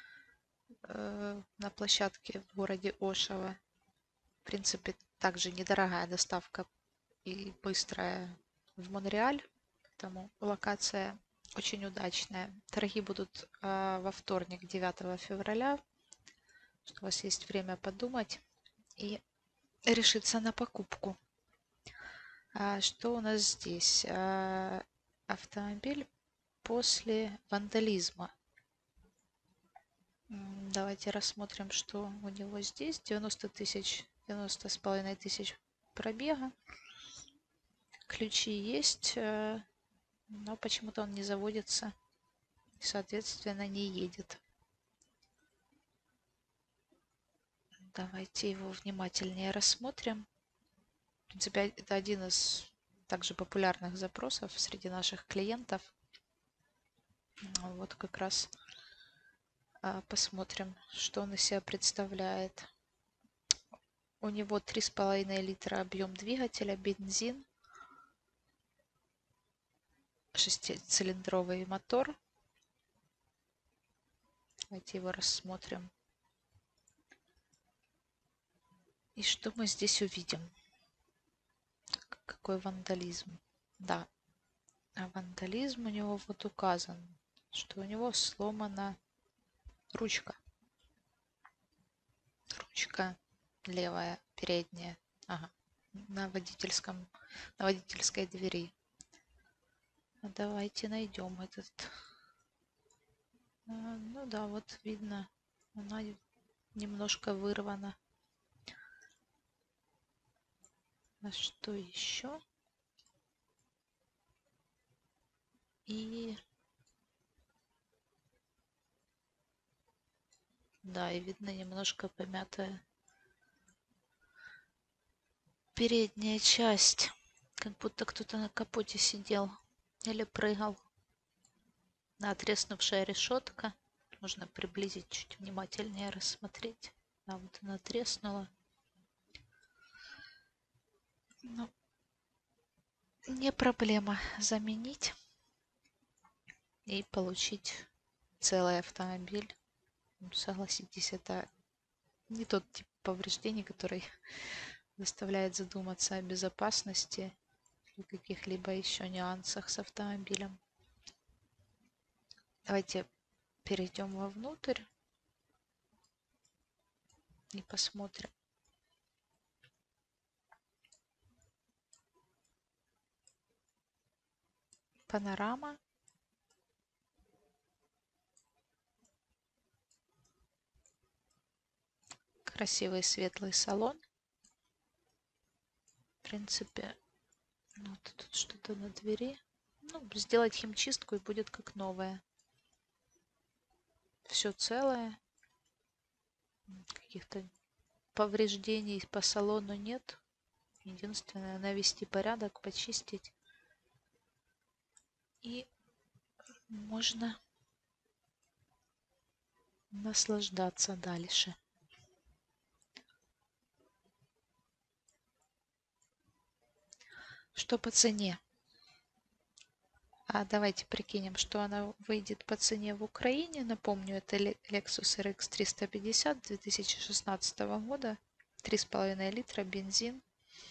на площадке в городе Ошава. В принципе, также недорогая доставка и быстрая в Монреаль. Поэтому локация очень удачная. Торги будут во вторник, 9 февраля. Что у вас есть время подумать и решиться на покупку. Что у нас здесь? Автомобиль после вандализма. Давайте рассмотрим, что у него здесь. 90 тысяч, 90,5 тысяч пробега. Ключи есть, но почему-то он не заводится и, соответственно, не едет. Давайте его внимательнее рассмотрим. В принципе, это один из также популярных запросов среди наших клиентов. Вот как раз посмотрим, что он из себя представляет. У него 3,5 литра объем двигателя, бензин, 6-цилиндровый мотор. Давайте его рассмотрим. И что мы здесь увидим? Какой вандализм? Да, вандализм у него вот указан, что у него сломана ручка. Ручка левая, передняя. Ага, на водительской двери. Давайте найдем этот. Ну да, вот видно, она немножко вырвана. А что еще? И Да, и видно немножко помятая передняя часть. Как будто кто-то на капоте сидел или прыгал. Натреснувшая решетка. Можно приблизить, чуть внимательнее рассмотреть. Да, вот она треснула. Ну, не проблема заменить и получить целый автомобиль. Согласитесь, это не тот тип повреждений, который заставляет задуматься о безопасности и каких-либо еще нюансах с автомобилем. Давайте перейдем вовнутрь и посмотрим. Панорама. Красивый светлый салон. В принципе, вот тут что-то на двери. Ну, сделать химчистку и будет как новое. Все целое. Каких-то повреждений по салону нет. Единственное, навести порядок, почистить. И можно наслаждаться дальше. Что по цене? Давайте прикинем, что она выйдет по цене в Украине. Напомню, это Lexus RX 350 2016 года. 3,5 литра, бензин.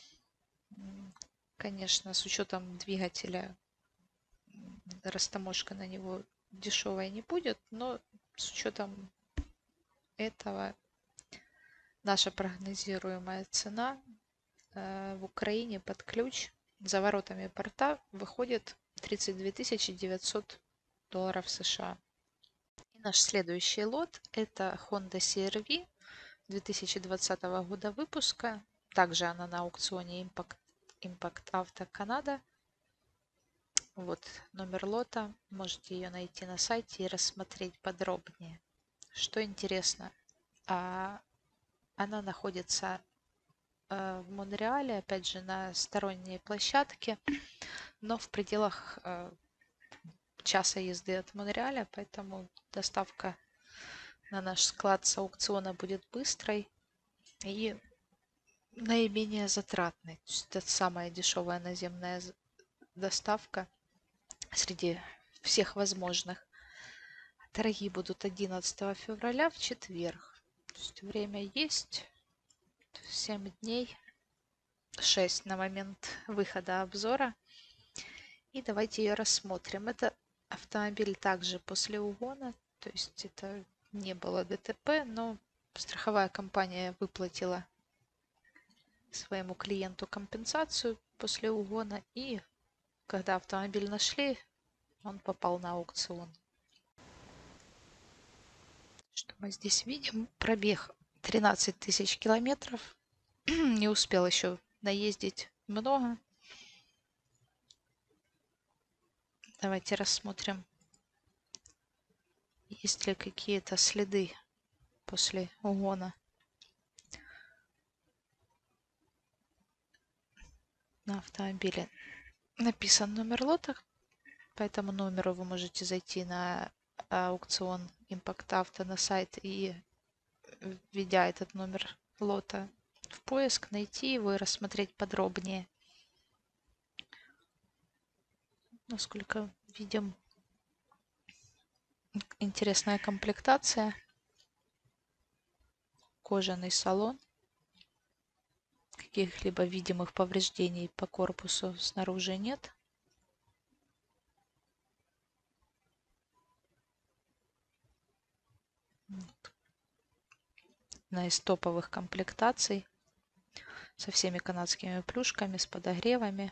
Конечно, с учетом двигателя растаможка на него дешевая не будет, но с учетом этого наша прогнозируемая цена в Украине под ключ за воротами порта выходит 32 900 долларов США. И наш следующий лот это Honda CR-V 2020 года выпуска. Также она на аукционе Impact Auto Canada. Вот номер лота. Можете ее найти на сайте и рассмотреть подробнее. Что интересно, она находится в Монреале, опять же, на сторонней площадке, но в пределах часа езды от Монреаля, поэтому доставка на наш склад с аукциона будет быстрой и наименее затратной. То есть это самая дешевая наземная доставка среди всех возможных. Торги будут 11 февраля в четверг. То есть время есть. 7 дней. 6 на момент выхода обзора. И давайте ее рассмотрим. Это автомобиль также после угона. То есть это не было ДТП, но страховая компания выплатила своему клиенту компенсацию после угона. И когда автомобиль нашли, он попал на аукцион. Что мы здесь видим? Пробег 13 тысяч километров. Не успел еще наездить много. Давайте рассмотрим, есть ли какие-то следы после угона. На автомобиле написан номер лота. По этому номеру вы можете зайти на аукцион Impact Auto на сайт и, введя этот номер лота в поиск, найти его и рассмотреть подробнее. Насколько видим, интересная комплектация. Кожаный салон. Каких-либо видимых повреждений по корпусу снаружи нет. Одна из топовых комплектаций со всеми канадскими плюшками, с подогревами.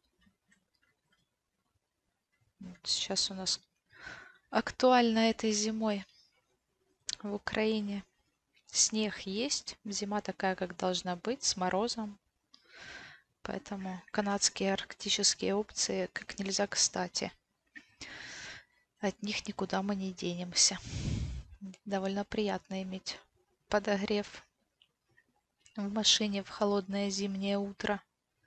Сейчас у нас актуально этой зимой в Украине. Снег есть, зима такая, как должна быть, с морозом. Поэтому канадские арктические опции как нельзя кстати. От них никуда мы не денемся. Довольно приятно иметь подогрев в машине в холодное зимнее утро.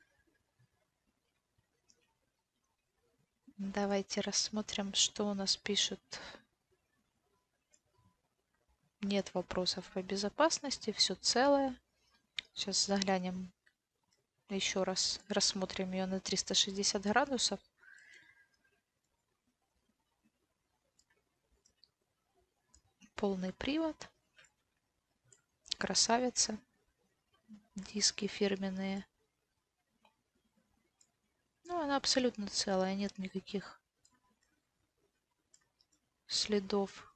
Давайте рассмотрим, что у нас пишут. Нет вопросов по безопасности, все целое. Сейчас заглянем еще раз, рассмотрим ее на 360 градусов. Полный привод. Красавица. Диски фирменные. Ну, она абсолютно целая, нет никаких следов.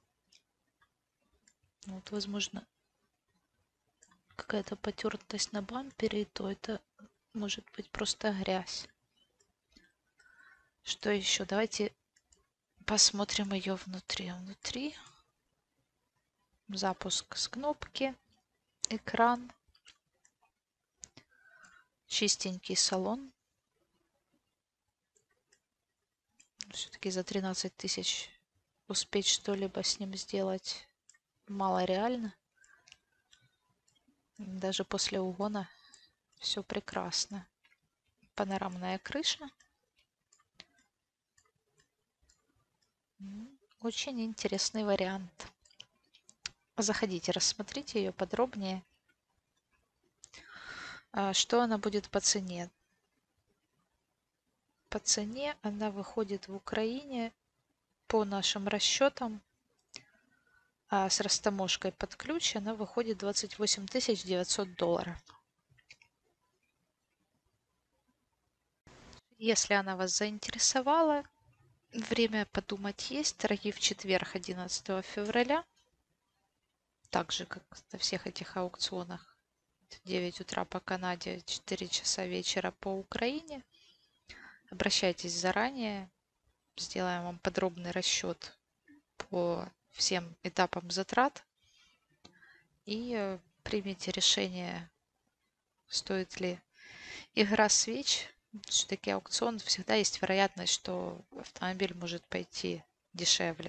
Вот, возможно, какая-то потертость на бампере, и то это может быть просто грязь. Что еще? Давайте посмотрим ее внутри. Внутри запуск с кнопки, экран, чистенький салон. Все-таки за 13 тысяч успеть что-либо с ним сделать мало реально. Даже после угона все прекрасно. Панорамная крыша. Очень интересный вариант. Заходите, рассмотрите ее подробнее. Что она будет по цене? По цене она выходит в Украине по нашим расчетам, с растаможкой под ключ она выходит 28 900 долларов. Если она вас заинтересовала, время подумать есть. Торги в четверг, 11 февраля. Так же, как на всех этих аукционах. 9 утра по Канаде, 4 часа вечера по Украине. Обращайтесь заранее. Сделаем вам подробный расчет по всем этапам затрат. И примите решение, стоит ли игра свеч. Все-таки аукцион, всегда есть вероятность, что автомобиль может пойти дешевле.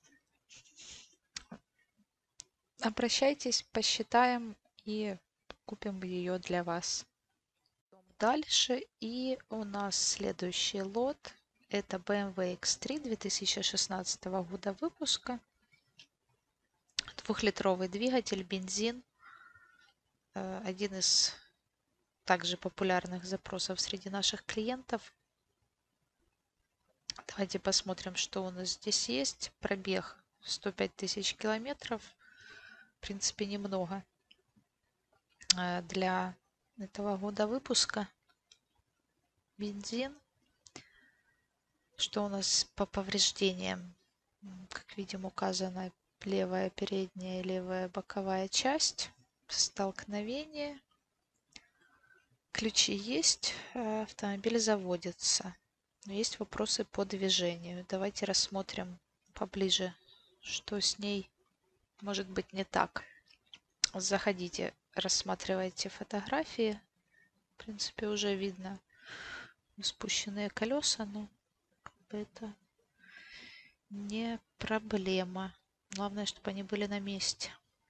Обращайтесь, посчитаем и купим ее для вас. Дальше и у нас следующий лот. Это BMW X3 2016 года выпуска. 2-литровый двигатель, бензин. Один из также популярных запросов среди наших клиентов. Давайте посмотрим, что у нас здесь есть. Пробег 105 тысяч километров. В принципе, немного для этого года выпуска. Бензин. Что у нас по повреждениям? Как видим, указана левая передняя и левая боковая часть. Столкновение. Ключи есть. Автомобиль заводится. Но есть вопросы по движению. Давайте рассмотрим поближе, что с ней может быть не так. Заходите, рассматривайте фотографии. В принципе, уже видно спущенные колеса, но это не проблема. Главное, чтобы они были на месте.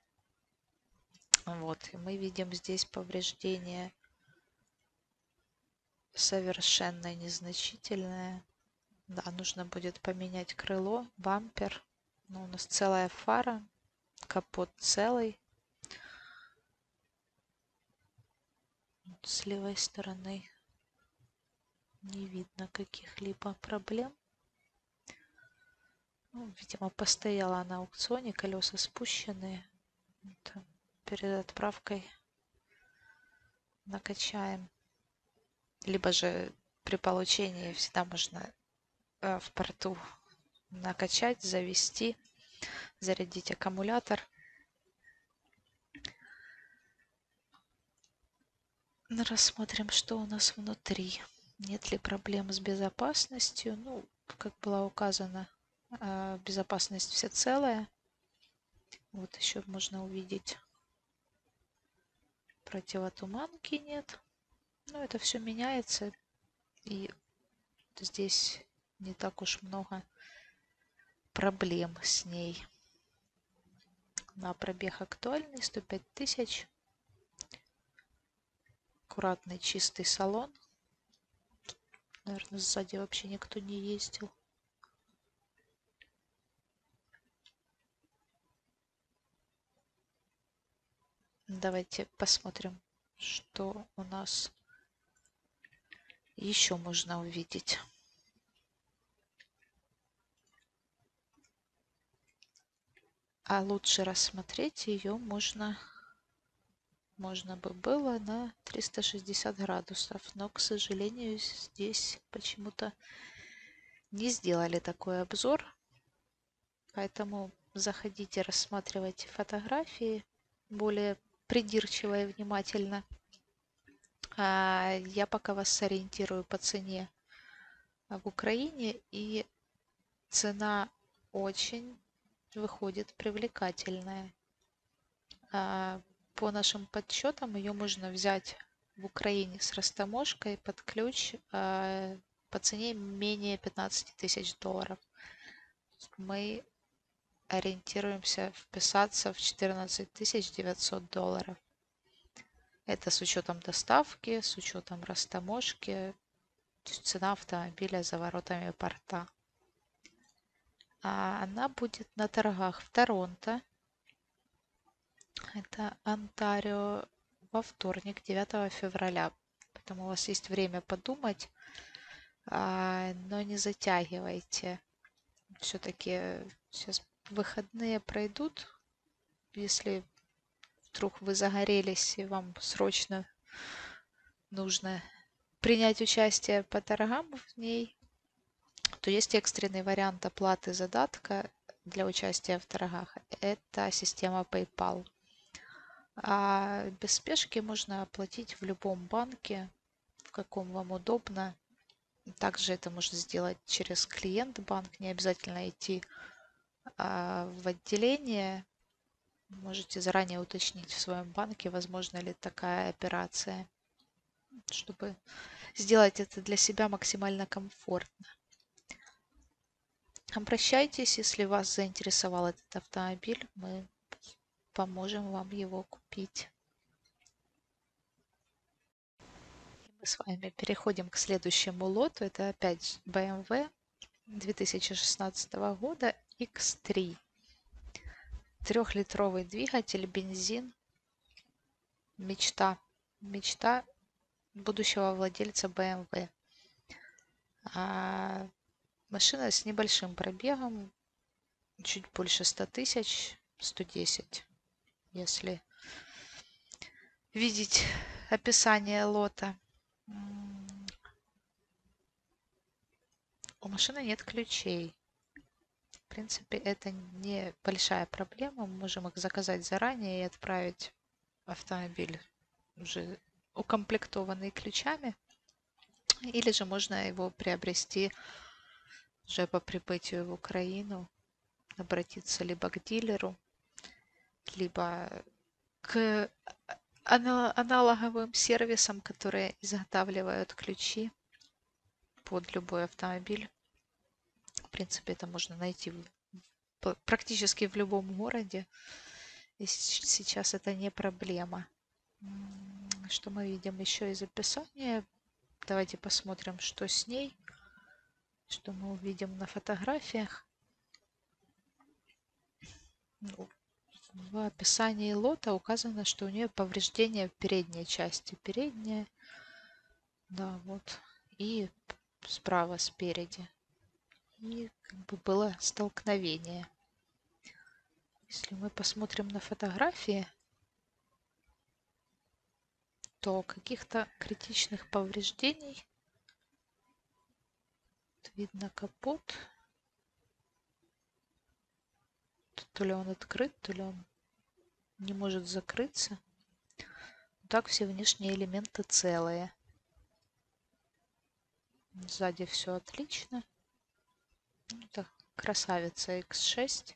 Вот, и мы видим здесь повреждение совершенно незначительное. Да, нужно будет поменять крыло, бампер. Но у нас целая фара, капот целый. С левой стороны не видно каких-либо проблем. Ну, видимо, постояла на аукционе, колеса спущенные. Вот, перед отправкой накачаем. Либо же при получении всегда можно в порту накачать, завести, зарядить аккумулятор. Рассмотрим, что у нас внутри. Нет ли проблем с безопасностью? Ну, как было указано, безопасность всецелая. Вот еще можно увидеть, противотуманки нет. Но это все меняется. И здесь не так уж много проблем с ней. На пробег актуальный, 105 тысяч. Аккуратный чистый салон. Наверное, сзади вообще никто не ездил. Давайте посмотрим, что у нас еще можно увидеть. А лучше рассмотреть ее можно бы было на 360 градусов, но, к сожалению, здесь почему-то не сделали такой обзор, поэтому заходите, рассматривайте фотографии более придирчиво и внимательно. Я пока вас сориентирую по цене в Украине, и цена очень выходит привлекательная. По нашим подсчетам ее можно взять в Украине с растаможкой под ключ по цене менее 15 тысяч долларов. Мы ориентируемся вписаться в 14 900 долларов. Это с учетом доставки, с учетом растаможки, то есть цена автомобиля за воротами порта. Она будет на торгах в Торонто. Это Онтарио во вторник, 9 февраля. Поэтому у вас есть время подумать, но не затягивайте. Все-таки сейчас выходные пройдут. Если вдруг вы загорелись и вам срочно нужно принять участие по торгам в ней, то есть экстренный вариант оплаты задатка для участия в торгах. Это система PayPal. А без спешки можно оплатить в любом банке, в каком вам удобно. Также это можно сделать через клиент-банк, не обязательно идти в отделение. Можете заранее уточнить в своем банке, возможно ли такая операция, чтобы сделать это для себя максимально комфортно. Обращайтесь, если вас заинтересовал этот автомобиль, мы поможем вам его купить. Мы с вами переходим к следующему лоту. Это опять BMW 2016 года X3. 3-литровый двигатель, бензин. Мечта будущего владельца BMW. Машина с небольшим пробегом, чуть больше 100 тысяч, 110, если видеть описание лота. У машины нет ключей. В принципе, это не большая проблема. Мы можем их заказать заранее и отправить автомобиль уже укомплектованный ключами. Или же можно его приобрести уже по прибытию в Украину, обратиться либо к дилеру, либо к аналоговым сервисам, которые изготавливают ключи под любой автомобиль. В принципе, это можно найти практически в любом городе. И сейчас это не проблема. Что мы видим еще из описания? Давайте посмотрим, что с ней. Что мы увидим на фотографиях. В описании лота указано, что у нее повреждение в передней части. Передняя, да, вот. И справа, спереди. И как бы было столкновение. Если мы посмотрим на фотографии, то каких-то критичных повреждений. Тут видно капот. То ли он открыт, то ли он не может закрыться. Так все внешние элементы целые. Сзади все отлично. Это красавица X6.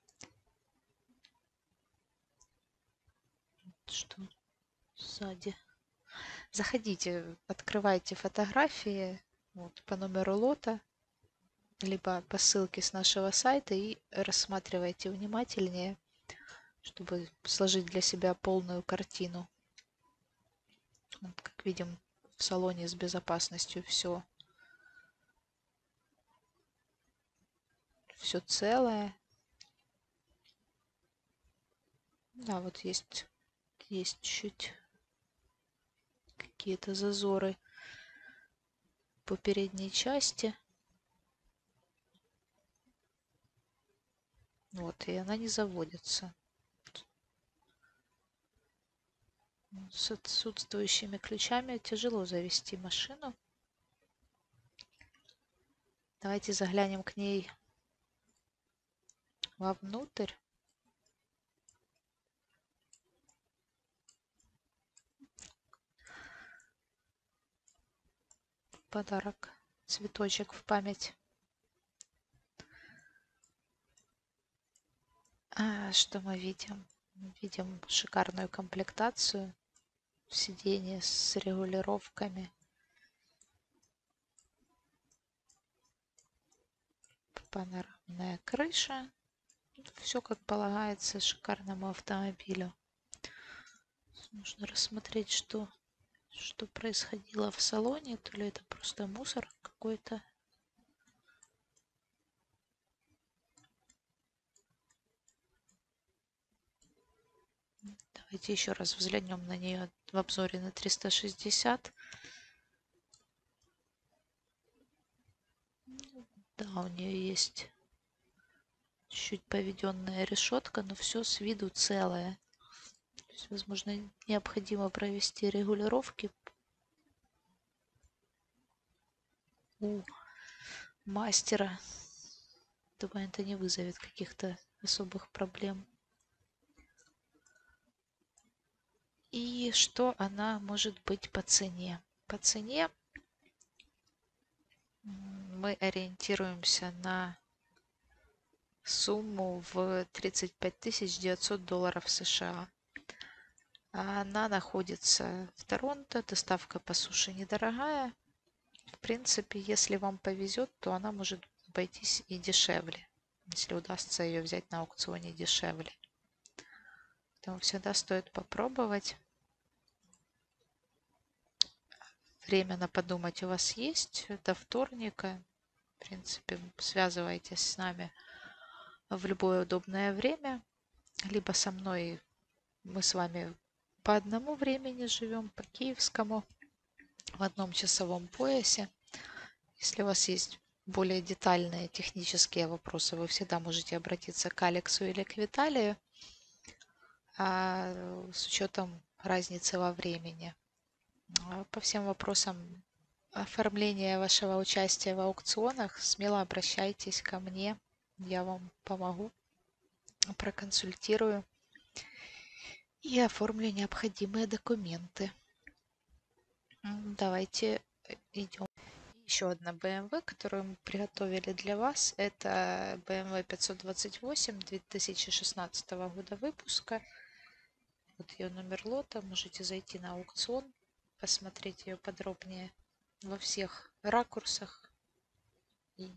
Что сзади? Заходите, открывайте фотографии вот, по номеру лота, либо по ссылке с нашего сайта и рассматривайте внимательнее, чтобы сложить для себя полную картину. Вот, как видим, в салоне с безопасностью все целое. Да, вот есть чуть какие-то зазоры по передней части. Вот, и она не заводится. С отсутствующими ключами тяжело завести машину. Давайте заглянем к ней вовнутрь. Подарок. Цветочек в память. Что мы видим? Мы видим шикарную комплектацию. Сиденье с регулировками. Панорамная крыша. Все как полагается шикарному автомобилю. Нужно рассмотреть, что происходило в салоне. То ли это просто мусор какой-то. Давайте еще раз взглянем на нее в обзоре на 360. Да, у нее есть чуть поведенная решетка, но все с виду целое. То есть, возможно, необходимо провести регулировки у мастера. Думаю, это не вызовет каких-то особых проблем. И что она может быть по цене? По цене мы ориентируемся на сумму в 35 900 долларов США. Она находится в Торонто, доставка по суше недорогая. В принципе, если вам повезет, то она может обойтись и дешевле, если удастся ее взять на аукционе дешевле. Поэтому всегда стоит попробовать. Время на подумать у вас есть до вторника. В принципе, связывайтесь с нами в любое удобное время. Либо со мной, мы с вами по одному времени живем, по киевскому, в одном часовом поясе. Если у вас есть более детальные технические вопросы, вы всегда можете обратиться к Алексу или к Виталию, с учетом разницы во времени. По всем вопросам оформления вашего участия в аукционах смело обращайтесь ко мне, я вам помогу, проконсультирую и оформлю необходимые документы. Давайте идем. Еще одна BMW, которую мы приготовили для вас, это BMW 528 2016 года выпуска. Вот ее номер лота, можете зайти на аукцион, посмотреть ее подробнее во всех ракурсах и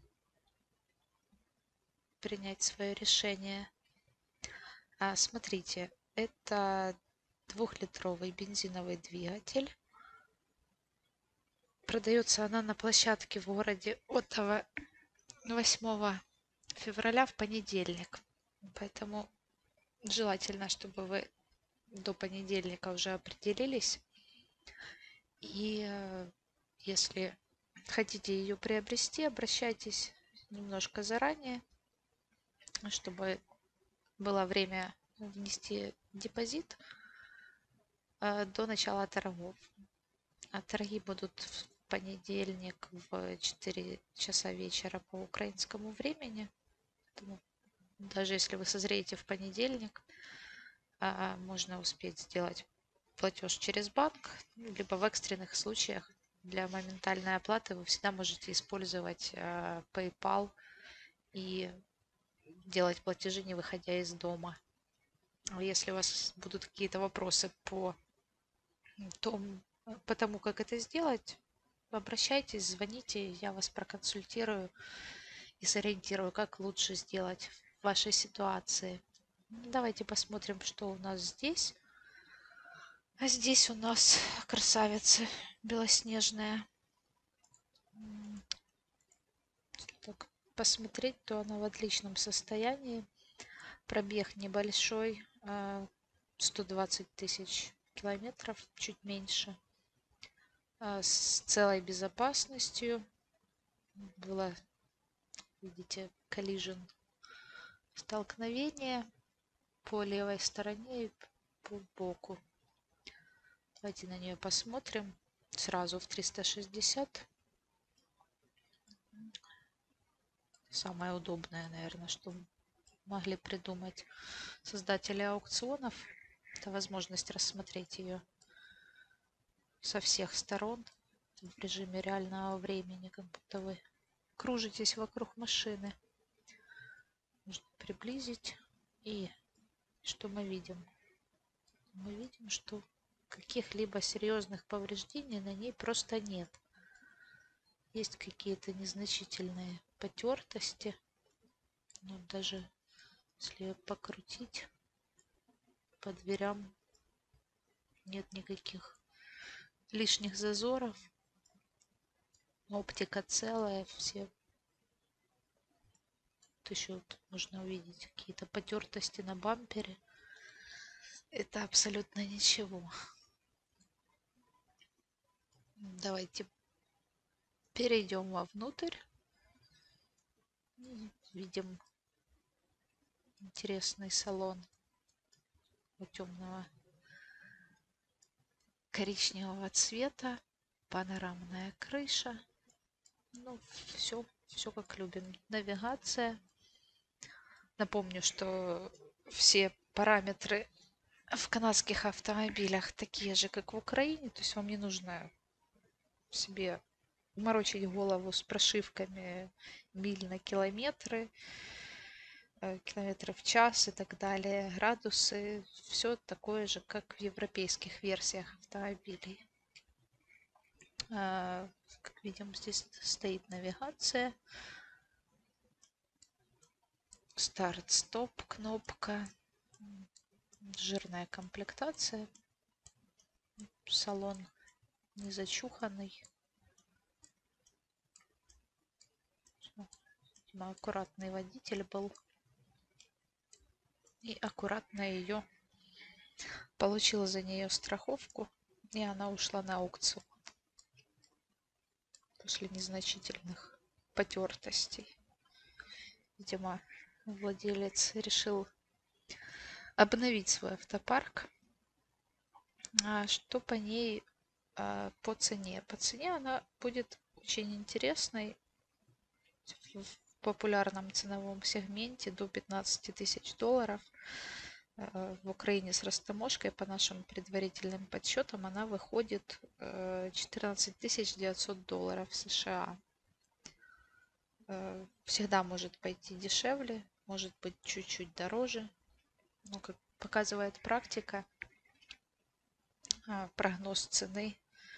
принять свое решение. Смотрите, это 2-литровый бензиновый двигатель. Продается она на площадке в городе Оттава 8 февраля в понедельник. Поэтому желательно, чтобы вы до понедельника уже определились. И если хотите ее приобрести, обращайтесь немножко заранее, чтобы было время внести депозит до начала торгов. Торги будут в понедельник в 4 часа вечера по украинскому времени. Поэтому даже если вы созреете в понедельник, можно успеть сделать платеж через банк, либо в экстренных случаях для моментальной оплаты вы всегда можете использовать PayPal и делать платежи, не выходя из дома. Если у вас будут какие-то вопросы по тому, как это сделать, обращайтесь, звоните, я вас проконсультирую и сориентирую, как лучше сделать в вашей ситуации. Давайте посмотрим, что у нас здесь. А здесь у нас красавица белоснежная. Так, посмотреть, то она в отличном состоянии. Пробег небольшой, 120 тысяч километров, чуть меньше. С целой безопасностью. Было, видите, collision, столкновение по левой стороне и по боку. Давайте на нее посмотрим сразу в 360. Самое удобное, наверное, что могли придумать создатели аукционов, это возможность рассмотреть ее со всех сторон в режиме реального времени, как будто вы кружитесь вокруг машины. Можно приблизить. И что мы видим? Мы видим, что каких-либо серьезных повреждений на ней просто нет. Есть какие-то незначительные потертости. Но даже если ее покрутить, по дверям нет никаких лишних зазоров. Оптика целая, все. Вот еще вот можно увидеть какие-то потертости на бампере. Это абсолютно ничего. Давайте перейдем вовнутрь. Видим интересный салон темного коричневого цвета. Панорамная крыша. Ну, все как любим. Навигация. Напомню, что все параметры в канадских автомобилях такие же, как в Украине. То есть вам не нужно себе морочить голову с прошивками миль на километры, километры в час и так далее, градусы. Все такое же, как в европейских версиях автомобилей. Как видим, здесь стоит навигация. Старт-стоп кнопка. Жирная комплектация. Салон не зачуханный. Аккуратный водитель был. И аккуратно ее получила за нее страховку. И она ушла на аукцион. После незначительных потертостей. Видимо, владелец решил обновить свой автопарк. Что по ней по цене? По цене она будет очень интересной в популярном ценовом сегменте до 15 тысяч долларов. В Украине с растаможкой, по нашим предварительным подсчетам, она выходит 14 900 долларов США. Всегда может пойти дешевле, может быть чуть-чуть дороже. Но, как показывает практика, прогноз цены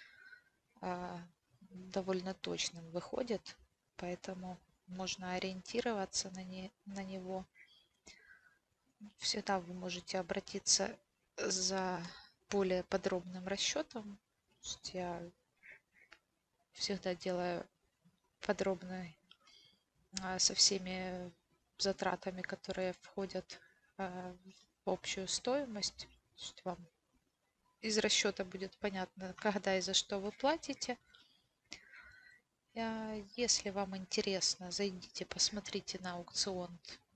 довольно точным выходит, поэтому можно ориентироваться на него. Всегда вы можете обратиться за более подробным расчетом. Я всегда делаю подробный со всеми затратами, которые входят в общую стоимость. Вам из расчета будет понятно, когда и за что вы платите. Если вам интересно, зайдите, посмотрите на аукцион.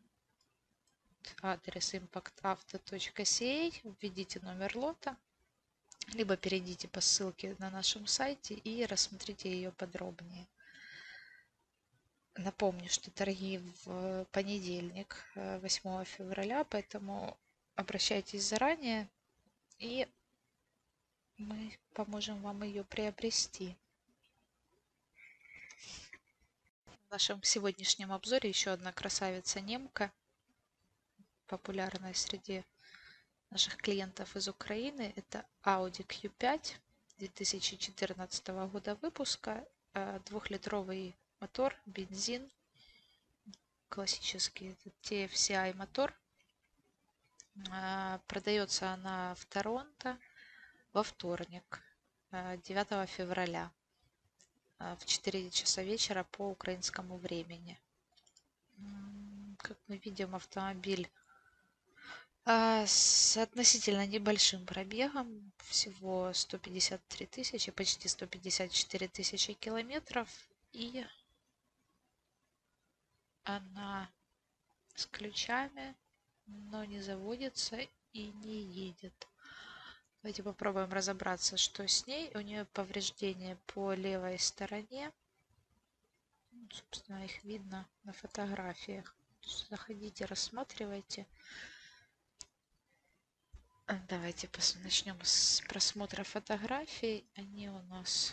Адрес impactauto.ca, введите номер лота, либо перейдите по ссылке на нашем сайте и рассмотрите ее подробнее. Напомню, что торги в понедельник, 8 февраля, поэтому обращайтесь заранее, и мы поможем вам ее приобрести. В нашем сегодняшнем обзоре еще одна красавица-немка, популярная среди наших клиентов из Украины. Это Audi Q5 2014 года выпуска, 2-литровый мотор, бензин, классический TFCI мотор. Продается она в Торонто во вторник, 9 февраля, в 4 часа вечера по украинскому времени. Как мы видим, автомобиль с относительно небольшим пробегом, всего 153 тысячи, почти 154 тысячи километров. И она с ключами, но не заводится и не едет. Давайте попробуем разобраться, что с ней. У нее повреждения по левой стороне. Собственно, их видно на фотографиях. Заходите, рассматривайте. Давайте начнем с просмотра фотографий. Они у нас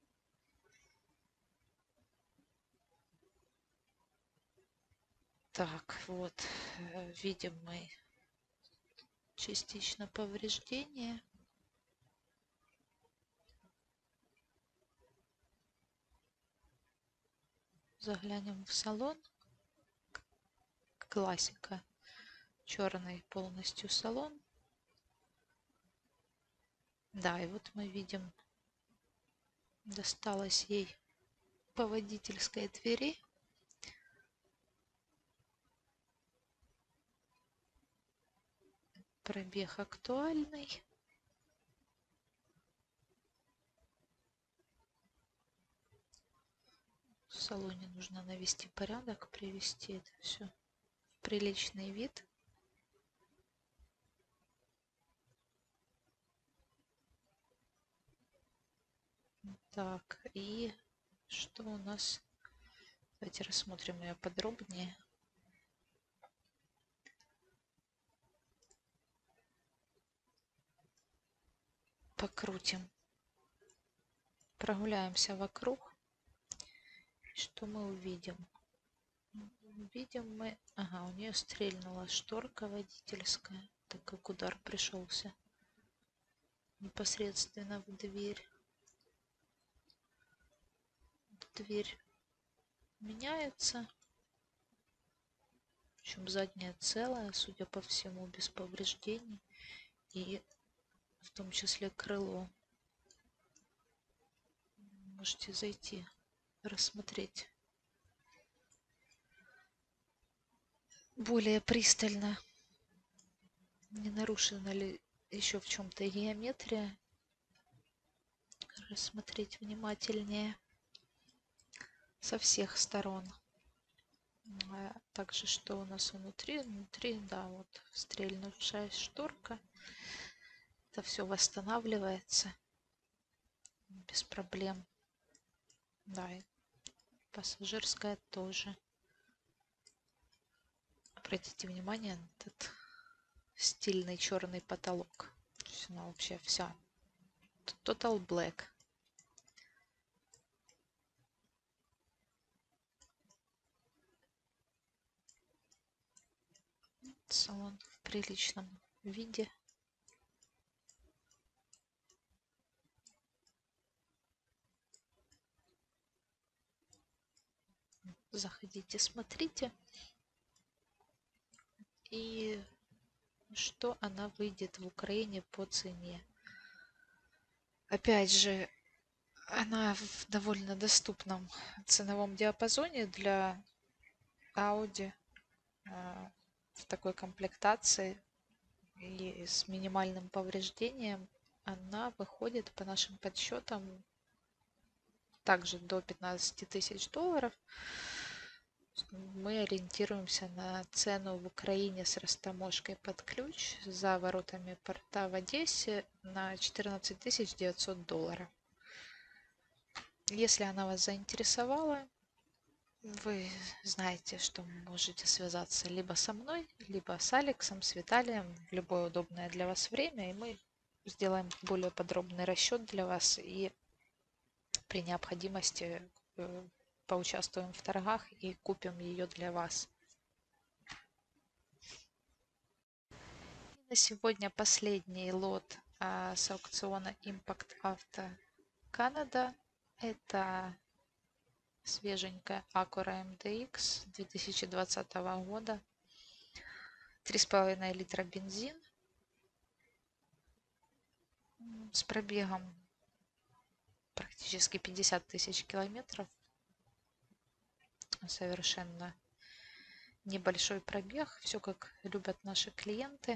так, вот, видим мы частично повреждение. Заглянем в салон. Классика. Черный полностью салон. Да, и вот мы видим, досталось ей по водительской двери. Пробег актуальный. В салоне нужно навести порядок, привести это все в приличный вид. Так, и что у нас? Давайте рассмотрим ее подробнее. Покрутим. Прогуляемся вокруг. Что мы увидим? Видим мы... Ага, у нее стрельнула шторка водительская, так как удар пришелся непосредственно в дверь. Дверь меняется. Причем задняя целая, судя по всему, без повреждений. И в том числе крыло. Можете зайти, рассмотреть более пристально, не нарушена ли еще в чем-то геометрия. Рассмотреть внимательнее со всех сторон. Также что у нас внутри? Внутри, да, вот стрельнувшая шторка. Это все восстанавливается без проблем. Да, и пассажирская тоже. Обратите внимание на этот стильный черный потолок. Она вообще вся Total Black. Салон в приличном виде. Заходите, смотрите. И что она выйдет в Украине по цене. Опять же, она в довольно доступном ценовом диапазоне для Audi в такой комплектации и с минимальным повреждением. Она выходит по нашим подсчетам также до 15 тысяч долларов. Мы ориентируемся на цену в Украине с растаможкой под ключ за воротами порта в Одессе на 14 900 долларов. Если она вас заинтересовала, вы знаете, что можете связаться либо со мной, либо с Алексом, с Виталием в любое удобное для вас время, и мы сделаем более подробный расчет для вас и при необходимости поучаствуем в торгах и купим ее для вас. На сегодня последний лот с аукциона Impact Auto Canada. Это свеженькая Acura MDX 2020 года. 3,5 литра бензин с пробегом практически 50 тысяч километров. Совершенно небольшой пробег, все как любят наши клиенты.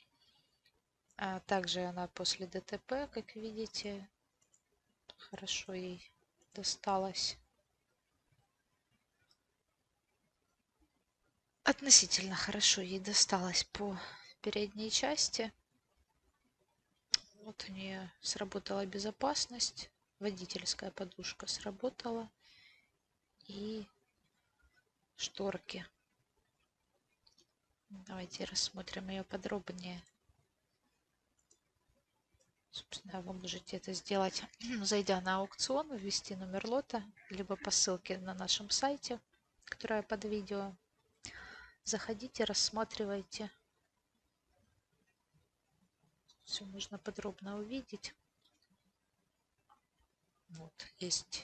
Также она после ДТП, как видите, хорошо ей досталось. Относительно хорошо ей досталось по передней части. Вот у нее сработала безопасность, водительская подушка сработала и шторки. Давайте рассмотрим ее подробнее. Собственно, вы можете это сделать, зайдя на аукцион, ввести номер лота, либо по ссылке на нашем сайте, которая под видео. Заходите, рассматривайте. Все можно подробно увидеть. Вот, есть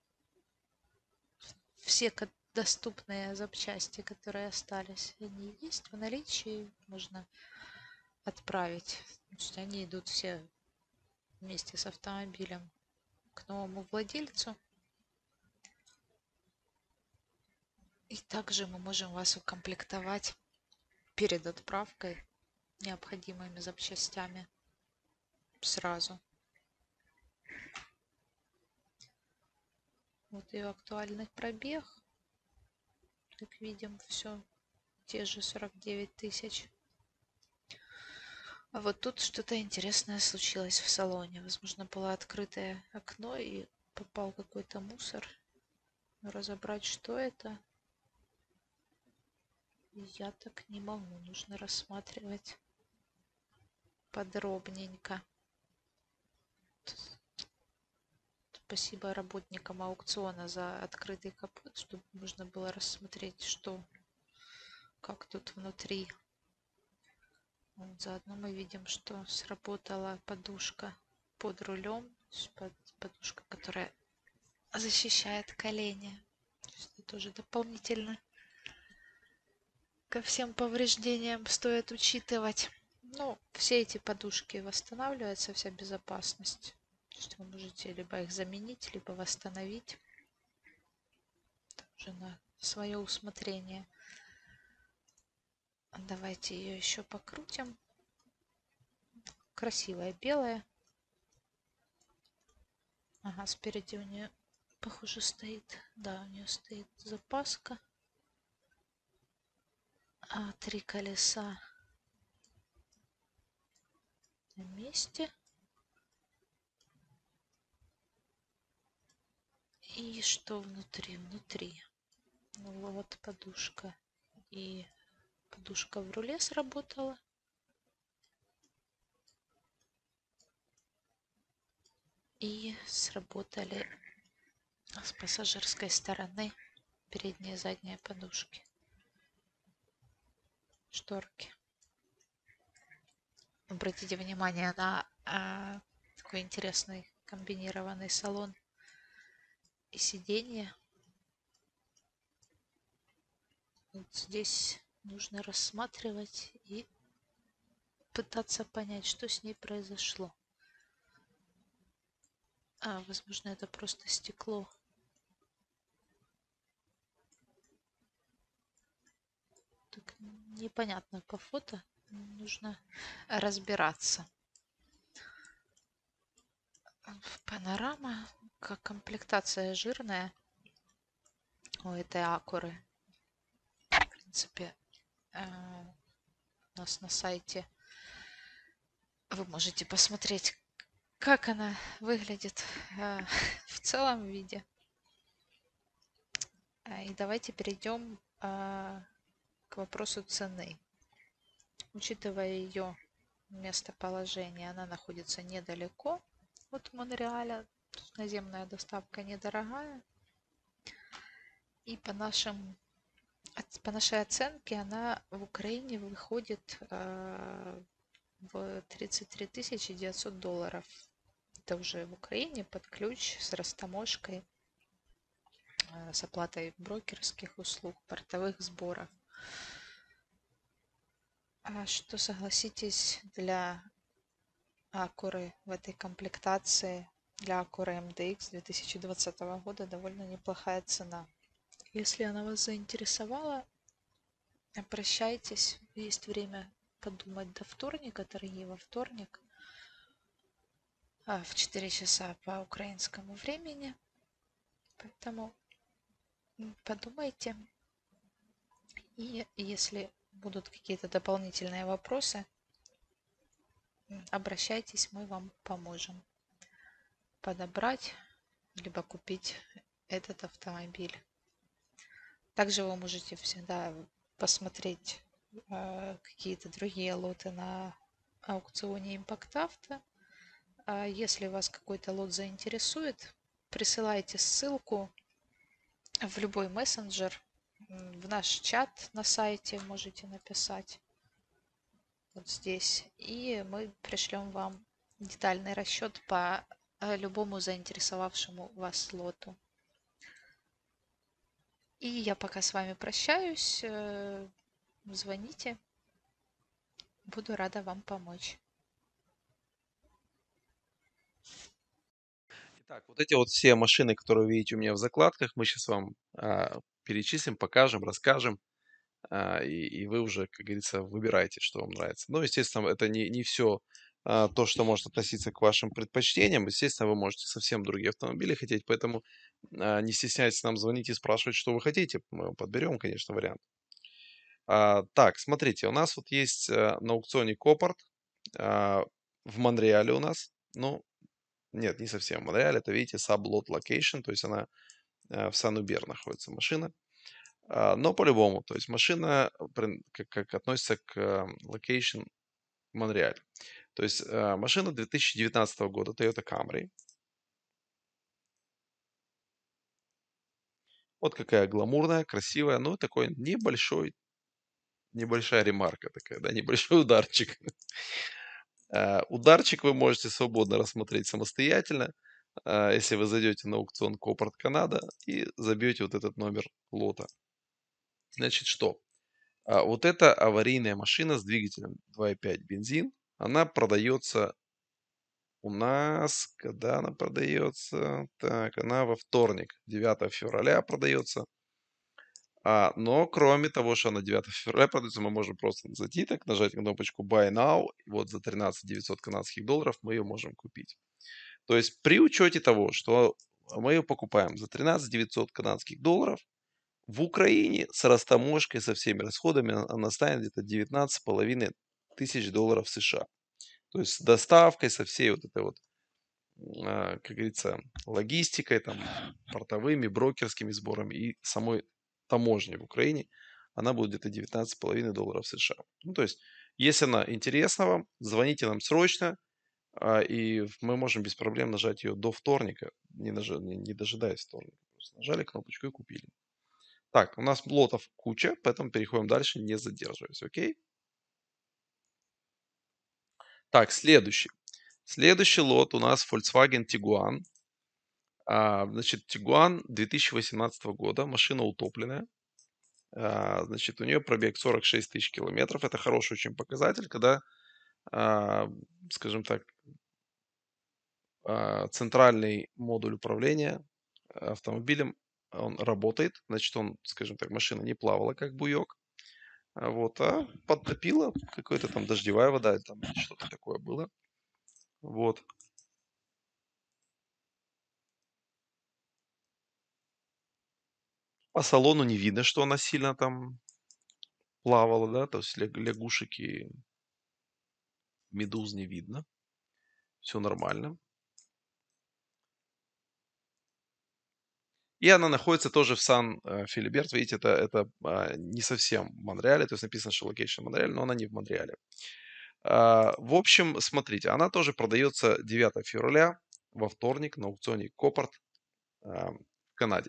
все доступные запчасти, которые остались. Они есть в наличии, можно отправить. Значит, они идут все вместе с автомобилем к новому владельцу. И также мы можем вас укомплектовать перед отправкой необходимыми запчастями сразу. Вот ее актуальный пробег. Как видим, все те же 49 тысяч. А вот тут что-то интересное случилось в салоне. Возможно, было открытое окно и попал какой-то мусор. Разобрать, что это, я так не могу. Нужно рассматривать подробненько. Спасибо работникам аукциона за открытый капот, чтобы можно было рассмотреть, что, как тут внутри. Вот, заодно мы видим, что сработала подушка под рулем, подушка, которая защищает колени. Это тоже дополнительно ко всем повреждениям стоит учитывать. Ну, все эти подушки восстанавливаются, вся безопасность. То есть вы можете либо их заменить, либо восстановить. Уже на свое усмотрение. Давайте ее еще покрутим. Красивая белая. Ага, спереди у нее, похоже, стоит. Да, у нее стоит запаска. 3 колеса на месте. И что внутри? Внутри. Ну, вот подушка. И подушка в руле сработала. И сработали с пассажирской стороны передние и задние подушки. Шторки. Обратите внимание на такой интересный комбинированный салон и сиденье. Вот здесь нужно рассматривать и пытаться понять, что с ней произошло. Возможно, это просто стекло. Так непонятно по фото. Нужно разбираться. Панорама, как комплектация жирная у этой Акуры. В принципе, у нас на сайте вы можете посмотреть, как она выглядит в целом виде. И давайте перейдем к вопросу цены. Учитывая ее местоположение, она находится недалеко от Монреаля. Наземная доставка недорогая. И по нашей оценке она в Украине выходит в 33 900 долларов. Это уже в Украине под ключ с растаможкой, с оплатой брокерских услуг, портовых сборов. Что согласитесь, для Acura в этой комплектации, для Acura MDX 2020 года довольно неплохая цена. Если она вас заинтересовала, обращайтесь. Есть время подумать до вторника, торги во вторник, в 4 часа по украинскому времени. Поэтому подумайте. И если будут какие-то дополнительные вопросы, обращайтесь, мы вам поможем подобрать либо купить этот автомобиль. Также вы можете всегда посмотреть какие-то другие лоты на аукционе Impact Auto. Если вас какой-то лот заинтересует, присылайте ссылку в любой мессенджер, в наш чат на сайте можете написать вот здесь, и мы пришлем вам детальный расчет по любому заинтересовавшему вас лоту. И я пока с вами прощаюсь. Звоните. Буду рада вам помочь. Итак, вот эти вот все машины, которые вы видите у меня в закладках, мы сейчас вам перечислим, покажем, расскажем. И вы уже, как говорится, выбираете, что вам нравится. Но, естественно, это не все то, что может относиться к вашим предпочтениям. Естественно, вы можете совсем другие автомобили хотеть, поэтому не стесняйтесь нам звонить и спрашивать, что вы хотите. Мы вам подберем, конечно, вариант. Так, смотрите, у нас вот есть на аукционе Копарт в Монреале у нас. Ну, нет, не совсем в Монреале, это, видите, Sublot Location, то есть она в Сан-Убер находится машина. Но по-любому, то есть машина как относится к location Монреаль. То есть машина 2019 года Toyota Camry. Вот какая гламурная, красивая, ну такой небольшая ремарка такая, да, небольшой ударчик. Ударчик вы можете свободно рассмотреть самостоятельно, если вы зайдете на аукцион Копарт Канада и забьете вот этот номер лота. Значит, что? Вот эта аварийная машина с двигателем 2.5 бензин, она продается у нас, когда она продается? Так, она во вторник, 9 февраля продается. Но кроме того, что она 9 февраля продается, мы можем просто зайти, так нажать кнопочку Buy Now, и вот за 13 900 канадских долларов мы ее можем купить. То есть при учете того, что мы ее покупаем за 13 900 канадских долларов, в Украине с растаможкой, со всеми расходами она станет где-то 19,5 тысяч долларов США. То есть с доставкой, со всей вот этой вот, как говорится, логистикой, там, портовыми, брокерскими сборами и самой таможней в Украине, она будет где-то 19,5 долларов США. Ну, то есть, если она интересна вам, звоните нам срочно, и мы можем без проблем нажать ее до вторника, не дожидаясь вторника. Просто нажали кнопочку и купили. Так, у нас лотов куча, поэтому переходим дальше, не задерживаясь, окей? Так, следующий. Следующий лот у нас Volkswagen Tiguan. Значит, Tiguan 2018 года, машина утопленная. Значит, у нее пробег 46 тысяч километров. Это хороший очень показатель, когда, а, скажем так, центральный модуль управления автомобилем, он работает. Значит, он, скажем так, машина не плавала как буек. Вот, подтопила какая-то там дождевая вода, или там что-то такое было. Вот. По салону не видно, что она сильно там плавала, да, то есть лягушек и медуз не видно. Все нормально. И она находится тоже в Сан-Филиберт. Видите, это не совсем в Монреале, то есть написано, что location Монреаль, но она не в Монреале. В общем, смотрите, она тоже продается 9 февраля во вторник на аукционе Копарт в Канаде.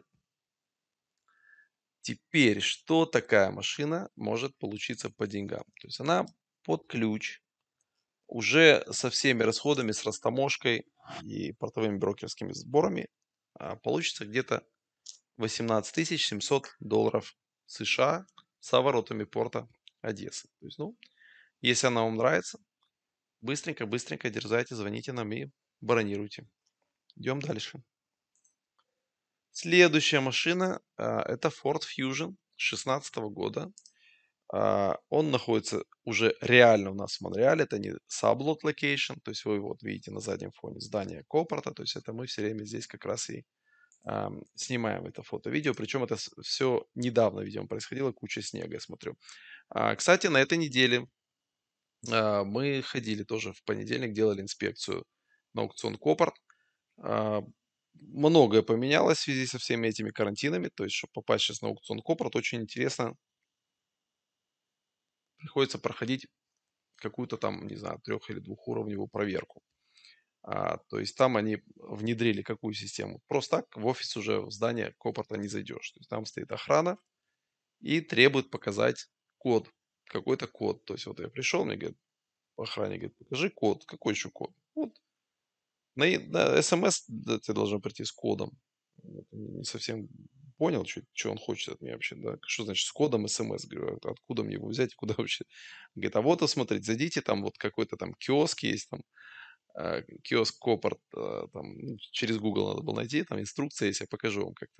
Теперь, что такая машина может получиться по деньгам? То есть она под ключ, уже со всеми расходами, с растаможкой и портовыми брокерскими сборами получится где-то 18 700 долларов США с воротами порта Одессы. То есть, ну, Если она вам нравится, быстренько дерзайте, звоните нам и бронируйте. Идем дальше. Следующая машина, это Ford Fusion 16 года. Он находится уже реально у нас в Монреале, это не sublot location, то есть вы вот видите на заднем фоне здание Копорта, то есть это мы все время здесь как раз и снимаем это фото-видео, причем это все недавно, видимо, происходило, куча снега, я смотрю. Кстати, на этой неделе мы ходили тоже в понедельник, делали инспекцию на аукцион Копорт. А, Многое поменялось в связи со всеми этими карантинами, то есть, чтобы попасть сейчас на аукцион Копорт, очень интересно, приходится проходить какую-то там, не знаю, или двухуровневую проверку. То есть там они внедрили какую систему? Просто так в офис уже в здание Копорта не зайдешь. То есть там стоит охрана и требует показать код, какой-то код. То есть вот я пришел, мне говорит, охранник говорит, покажи код. Какой еще код? Вот на СМС тебе должно прийти с кодом. Вот, не совсем понял, что он хочет от меня вообще, да. Что значит с кодом СМС? Говорю, откуда мне его взять, куда вообще? Говорит, а вот, смотрите, зайдите, там вот какой-то там киоск есть, там киоск Копорт, там, ну, через Google надо было найти, там инструкция есть, я покажу вам как-то.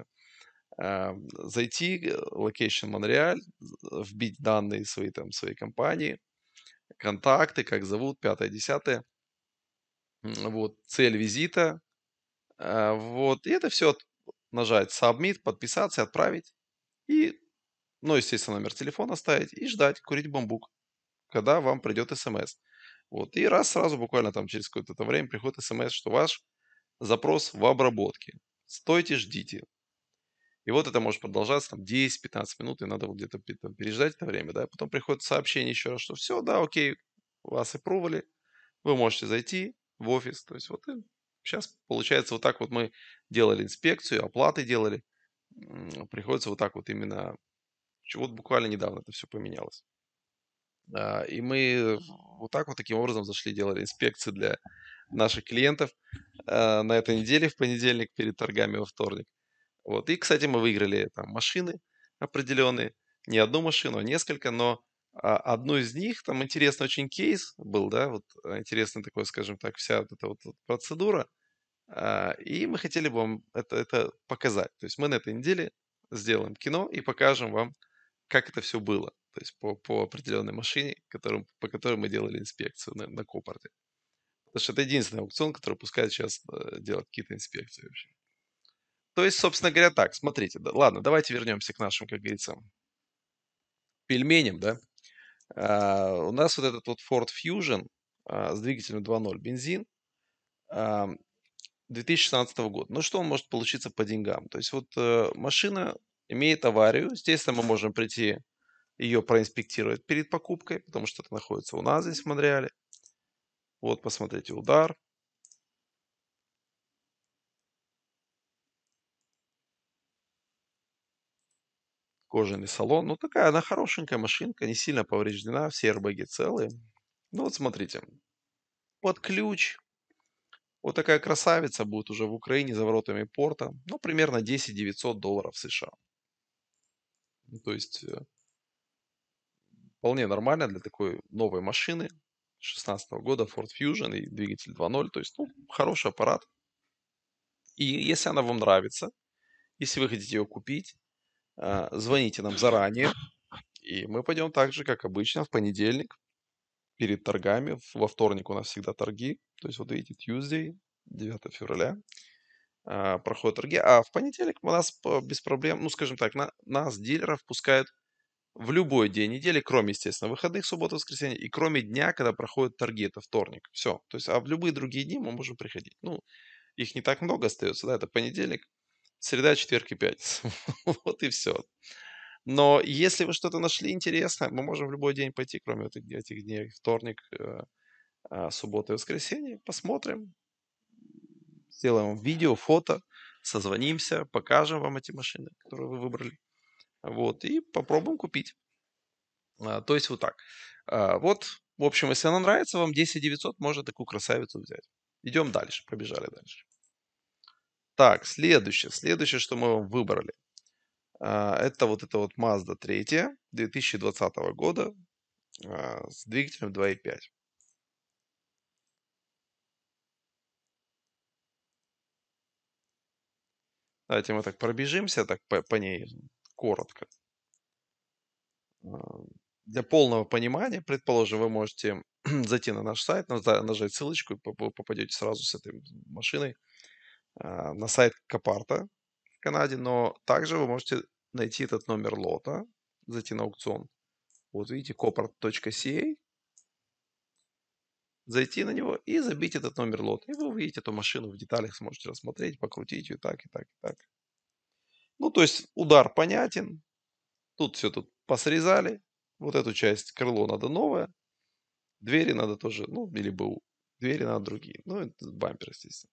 Зайти, location Монреаль, вбить данные свои, там, своей компании, контакты, как зовут, пятое, десятое, вот, цель визита, вот, и это все нажать submit, подписаться, отправить, и, ну, естественно, номер телефона ставить и ждать, курить бамбук, когда вам придет смс. Вот, и раз сразу, буквально там через какое-то там время приходит смс, что ваш запрос в обработке. Стойте, ждите. И вот это может продолжаться там 10-15 минут, и надо вот где-то там переждать это время, да. Потом приходит сообщение еще раз, что все, да, окей, вас approvали, вы можете зайти в офис. То есть вот сейчас получается вот так вот мы делали инспекцию, оплаты делали. Приходится вот так вот именно, вот буквально недавно это все поменялось. И мы вот так вот таким образом зашли, делали инспекции для наших клиентов на этой неделе в понедельник перед торгами во вторник. Вот. И, кстати, мы выиграли там машины определенные. Не одну машину, а несколько, но одну из них, там интересный очень кейс был, да, вот интересный такой, скажем так, вся вот эта вот процедура. И мы хотели бы вам это показать. То есть мы на этой неделе сделаем кино и покажем вам, как это все было. То есть по определенной машине, по которой мы делали инспекцию на Копорте. Потому что это единственный аукцион, который пускает сейчас делать какие-то инспекции вообще. То есть, собственно говоря, так, смотрите, да, ладно, давайте вернемся к нашим, как говорится, пельменям, да. У нас вот этот вот Ford Fusion с двигателем 2.0 бензин, а, 2016 года. Ну, что он может получиться по деньгам? То есть вот машина имеет аварию, естественно, мы можем прийти ее проинспектировать перед покупкой, потому что это находится у нас здесь в Монреале. Вот, посмотрите, удар, кожаный салон. Ну, такая она хорошенькая машинка, не сильно повреждена, все airbag целые. Ну, вот смотрите, под ключ. Вот такая красавица будет уже в Украине за воротами порта. Ну, примерно 10 900 долларов США. Ну, то есть вполне нормально для такой новой машины 16 года Ford Fusion и двигатель 2.0. То есть, ну, хороший аппарат. И если она вам нравится, если вы хотите ее купить, звоните нам заранее. И мы пойдем так же, как обычно, в понедельник перед торгами. Во вторник у нас всегда торги. То есть, вот видите, Tuesday, 9 февраля. Проходят торги, а в понедельник у нас без проблем, ну, скажем так, нас, дилеров, пускают в любой день недели, кроме, естественно, выходных, субботы, воскресенья, и кроме дня, когда проходят торги, это вторник. Все. То есть, а в любые другие дни мы можем приходить. Ну, их не так много остается, да, это понедельник, среда, четверг и пятница. Вот и все. Но если вы что-то нашли интересное, мы можем в любой день пойти, кроме вот этих дней, вторник, суббота и воскресенье, посмотрим, сделаем видео, фото, созвонимся, покажем вам эти машины, которые вы выбрали. Вот, и попробуем купить. То есть вот так. Вот, в общем, если она нравится вам, 10 900 можно такую красавицу взять. Идем дальше, побежали дальше. Так, следующее, что мы вам выбрали. Это вот Mazda 3 2020 года. с двигателем 2.5. Давайте мы так пробежимся так по ней коротко. А, Для полного понимания, предположим, вы можете зайти на наш сайт, нажать ссылочку, и вы попадете сразу с этой машиной на сайт Копарта в Канаде, но также вы можете найти этот номер лота, зайти на аукцион. Вот видите, copart.ca, зайти на него и забить этот номер лота. И вы увидите эту машину в деталях, сможете рассмотреть, покрутить ее так, и так, и так. Ну, то есть удар понятен, тут все тут посрезали, вот эту часть крыло надо новое, двери надо тоже, ну, или БУ, двери надо другие, ну, это бампер, естественно.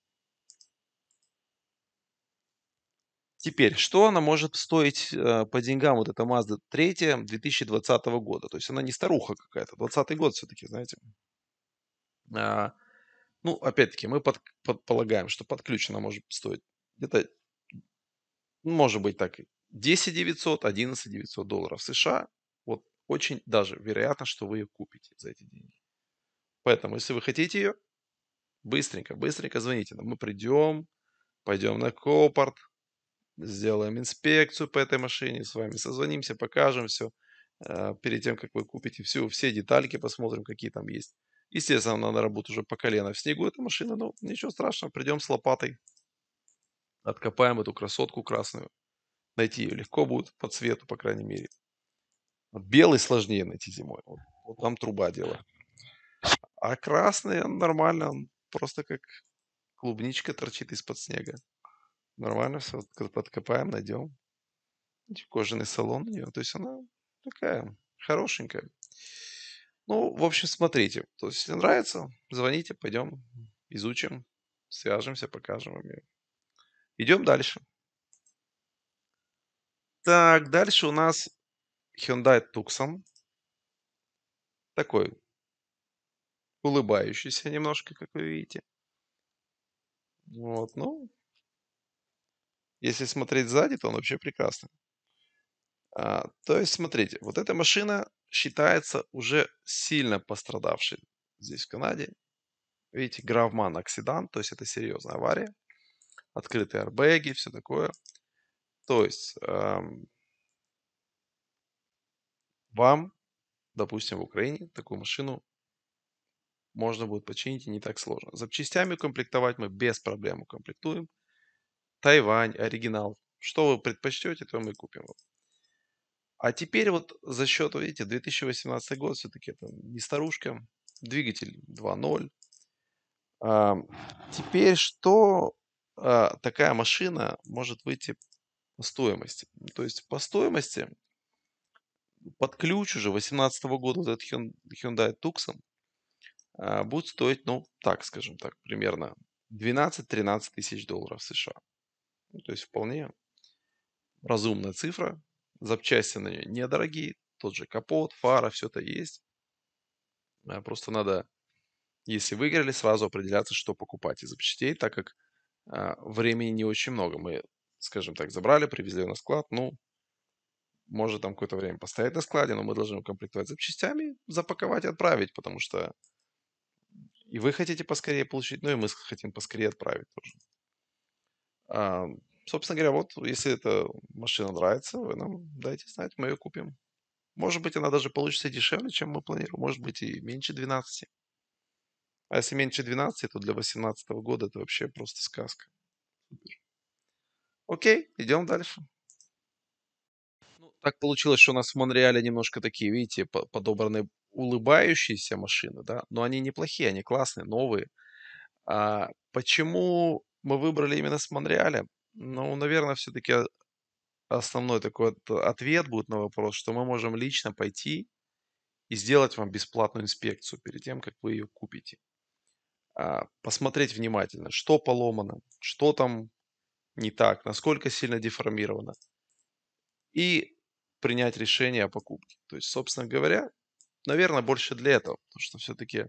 Теперь, что она может стоить по деньгам, вот эта Mazda 3 2020 года? То есть она не старуха какая-то, 20 год все-таки, знаете. А, ну, опять-таки, мы предполагаем, что под ключ она может стоить где-то, ну, может быть так, 10 900, 11 900 долларов США. Вот очень даже вероятно, что вы ее купите за эти деньги. Поэтому, если вы хотите ее, быстренько, быстренько звоните нам. Мы придем, пойдем на Копарт, сделаем инспекцию по этой машине, с вами созвонимся, покажем все. Перед тем, как вы купите все детальки, посмотрим, какие там есть. Естественно, надо работать уже по колено в снегу эта машина, но ничего страшного, придем с лопатой, откопаем эту красотку красную. Найти ее легко будет по цвету, по крайней мере. Вот белый сложнее найти зимой. Вот там труба дело. А красный он нормально, он просто как клубничка торчит из-под снега. Нормально все, подкопаем, найдем. Кожаный салон у нее. То есть она такая хорошенькая. Ну, в общем, смотрите. То есть, если нравится, звоните, пойдем, изучим, свяжемся, покажем вам ее. Идем дальше. Так, дальше у нас Hyundai Tucson. Такой улыбающийся немножко, как вы видите. Вот, ну, если смотреть сзади, то он вообще прекрасный. То есть, смотрите, вот эта машина считается уже сильно пострадавшей здесь, в Канаде. Видите, Гравман Оксидан, то есть это серьезная авария. Открытые арбэги, все такое. То есть вам, допустим, в Украине такую машину можно будет починить и не так сложно. Запчастями укомплектовать мы без проблем укомплектуем. Тайвань, оригинал. Что вы предпочтете, то мы купим. А теперь вот за счет, видите, 2018 год все-таки это не старушка. Двигатель 2.0. Теперь что такая машина может выйти по стоимости? То есть по стоимости под ключ уже 2018 года вот этот Hyundai Tucson будет стоить, ну, так, скажем так, примерно 12-13 тысяч долларов США. Ну, то есть вполне разумная цифра. Запчасти на нее недорогие. Тот же капот, фара, все это есть. Просто надо, если выиграли, сразу определяться, что покупать из запчастей, так как времени не очень много. Мы, скажем так, забрали, привезли на склад. Ну, может там какое-то время постоять на складе, но мы должны укомплектовать запчастями, запаковать и отправить, потому что и вы хотите поскорее получить, ну и мы хотим поскорее отправить тоже. А, Собственно говоря, вот если эта машина нравится, вы нам дайте знать, мы ее купим. Может быть, она даже получится дешевле, чем мы планируем, может быть и меньше 12. А если меньше 12, то для 2018 года это вообще просто сказка. Окей, идем дальше. Ну, так получилось, что у нас в Монреале немножко такие, видите, подобраны улыбающиеся машины, да, но они неплохие, они классные, новые. Почему мы выбрали именно с Монреаля? Ну, наверное, все-таки основной такой вот ответ будет на вопрос, что мы можем лично пойти и сделать вам бесплатную инспекцию перед тем, как вы ее купите. Посмотреть внимательно, что поломано, что там не так, насколько сильно деформировано, и принять решение о покупке. То есть, собственно говоря, наверное, больше для этого, потому что все-таки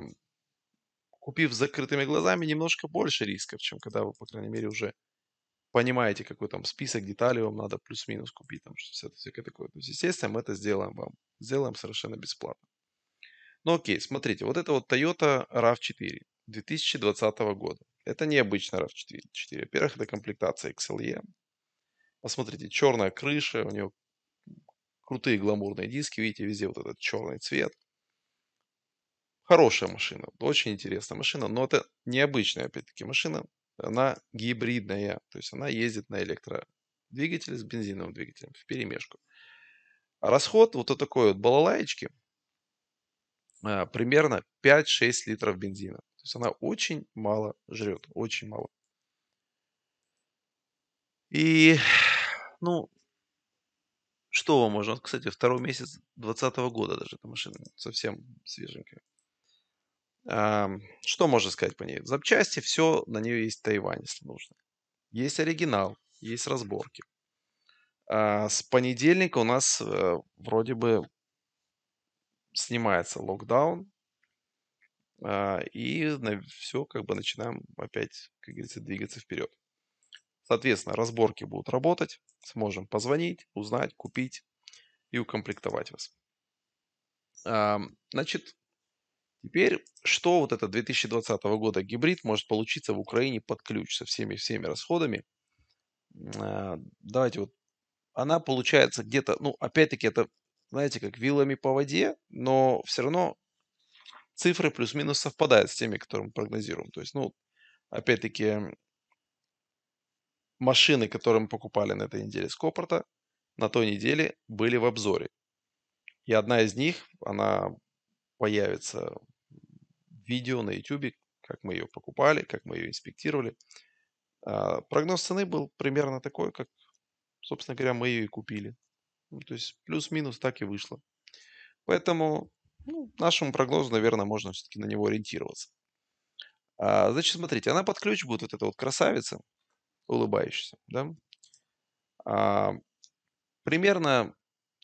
купив с закрытыми глазами, немножко больше рисков, чем когда вы, по крайней мере, уже понимаете, какой там список деталей вам надо плюс-минус купить, там, всякое такое. То есть, естественно, мы это сделаем вам. Сделаем совершенно бесплатно. Ну окей, смотрите, вот это вот Toyota RAV4 2020 года. Это необычно RAV4. Во-первых, это комплектация XLE. Посмотрите, черная крыша, у нее крутые гламурные диски, видите, везде вот этот черный цвет. Хорошая машина, очень интересная машина, но это необычная, опять-таки, машина. Она гибридная, то есть она ездит на электродвигателе с бензиновым двигателем в перемешку. А расход вот такой вот балалаечки примерно 5-6 литров бензина. То есть она очень мало жрет, очень мало. И, ну, что вам можно? Кстати, второй месяц 2020 года даже эта машина совсем свеженькая. Что можно сказать по ней? Запчасти, все на нее есть Тайвань, если нужно. Есть оригинал, есть разборки. С понедельника у нас вроде бы снимается локдаун, и все как бы начинаем опять, как говорится, двигаться вперед. Соответственно, разборки будут работать, сможем позвонить, узнать, купить и укомплектовать вас. Значит, теперь, что вот это 2020 года гибрид может получиться в Украине под ключ со всеми расходами? Давайте вот, она получается где-то, ну, опять-таки, это, знаете, как вилами по воде, но все равно цифры плюс-минус совпадают с теми, которые мы прогнозируем. То есть, ну, опять-таки, машины, которые мы покупали на этой неделе с Копорта, на той неделе были в обзоре. И одна из них, она появится в видео на YouTube, как мы ее покупали, как мы ее инспектировали. Прогноз цены был примерно такой, как, собственно говоря, мы ее и купили. Ну, то есть плюс-минус так и вышло. Поэтому ну, нашему прогнозу, наверное, можно все-таки на него ориентироваться. Значит, смотрите, она под ключ будет, вот эта вот красавица, улыбающаяся, да? А, примерно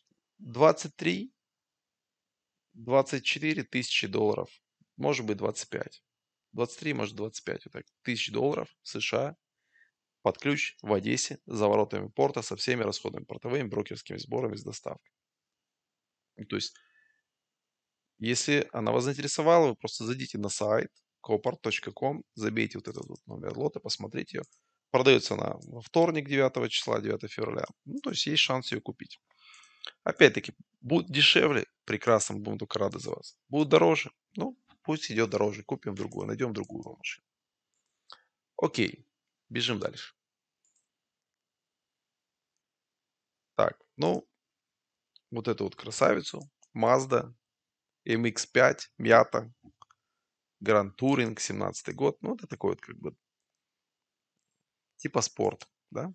23-24 тысячи долларов, может быть 25. 23, может 25, вот так, тысяч долларов США под ключ в Одессе за воротами порта со всеми расходами портовыми, брокерскими сборами с доставкой. То есть, если она вас заинтересовала, вы просто зайдите на сайт copart.com, забейте вот этот вот номер лота, посмотрите ее. Продается она во вторник 9 числа, 9 февраля. Ну, то есть есть шанс ее купить. Опять-таки, будет дешевле, прекрасно, будем только рады за вас. Будет дороже, ну, пусть идет дороже, купим другую, найдем другую машину. Окей, бежим дальше. Так, ну, вот эту вот красавицу, Mazda MX-5, Miata, Grand Touring, 17 год. Ну, это такой вот как бы типа спорт, да?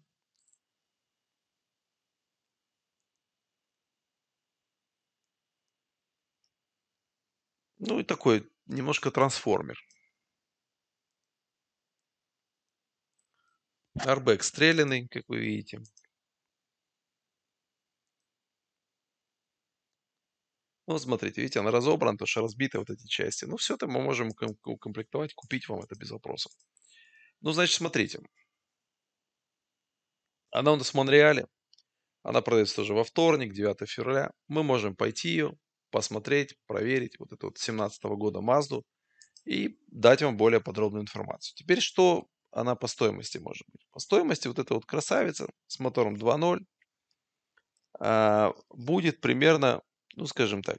Ну, и такой немножко трансформер. Арбэк стрелянный, как вы видите. Ну, смотрите, видите, она разобрана, потому что разбиты вот эти части. Ну, все это мы можем укомплектовать, купить вам это без вопросов. Ну, значит, смотрите. Она у нас в Монреале. Она продается тоже во вторник, 9 февраля. Мы можем пойти ее, посмотреть, проверить вот эту вот 17 года Мазду и дать вам более подробную информацию. Теперь, что она по стоимости может быть? По стоимости вот эта вот красавица с мотором 2.0 будет примерно, ну, скажем так,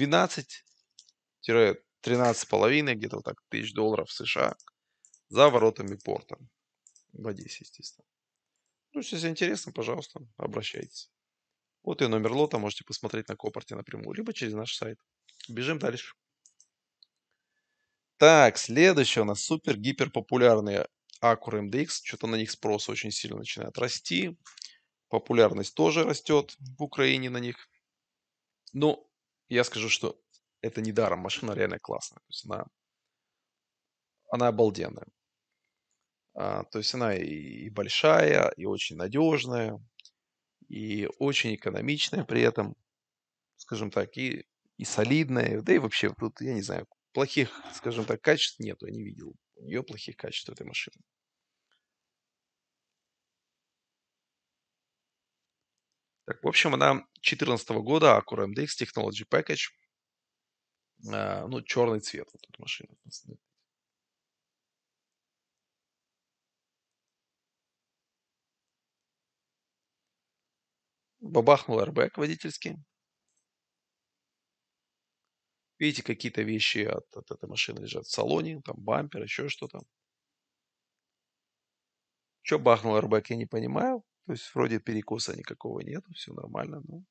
12-13,5 где-то вот так тысяч долларов США за воротами порта в Одессе, естественно. Ну, если интересно, пожалуйста, обращайтесь. Вот и номер лота можете посмотреть на Копорте напрямую, либо через наш сайт. Бежим дальше. Так, следующее у нас супер-гипер популярные Acura MDX. Что-то на них спрос очень сильно начинает расти. Популярность тоже растет в Украине на них. Но я скажу, что это не даром. Машина реально классная. То есть она обалденная. То есть она и большая, и очень надежная, и очень экономичная при этом, скажем так, и солидная. Да и вообще, тут, я не знаю, плохих, скажем так, качеств нету. Я не видел у нее плохих качеств этой машины. Так, в общем, она 2014 года, Acura MDX Technology Package. Ну, черный цвет вот эта машина. Бабахнул airbag водительский. Видите, какие-то вещи от этой машины лежат в салоне, там бампер, еще что-то. Что бахнул airbag, я не понимаю. То есть вроде перекоса никакого нет, все нормально. Ну.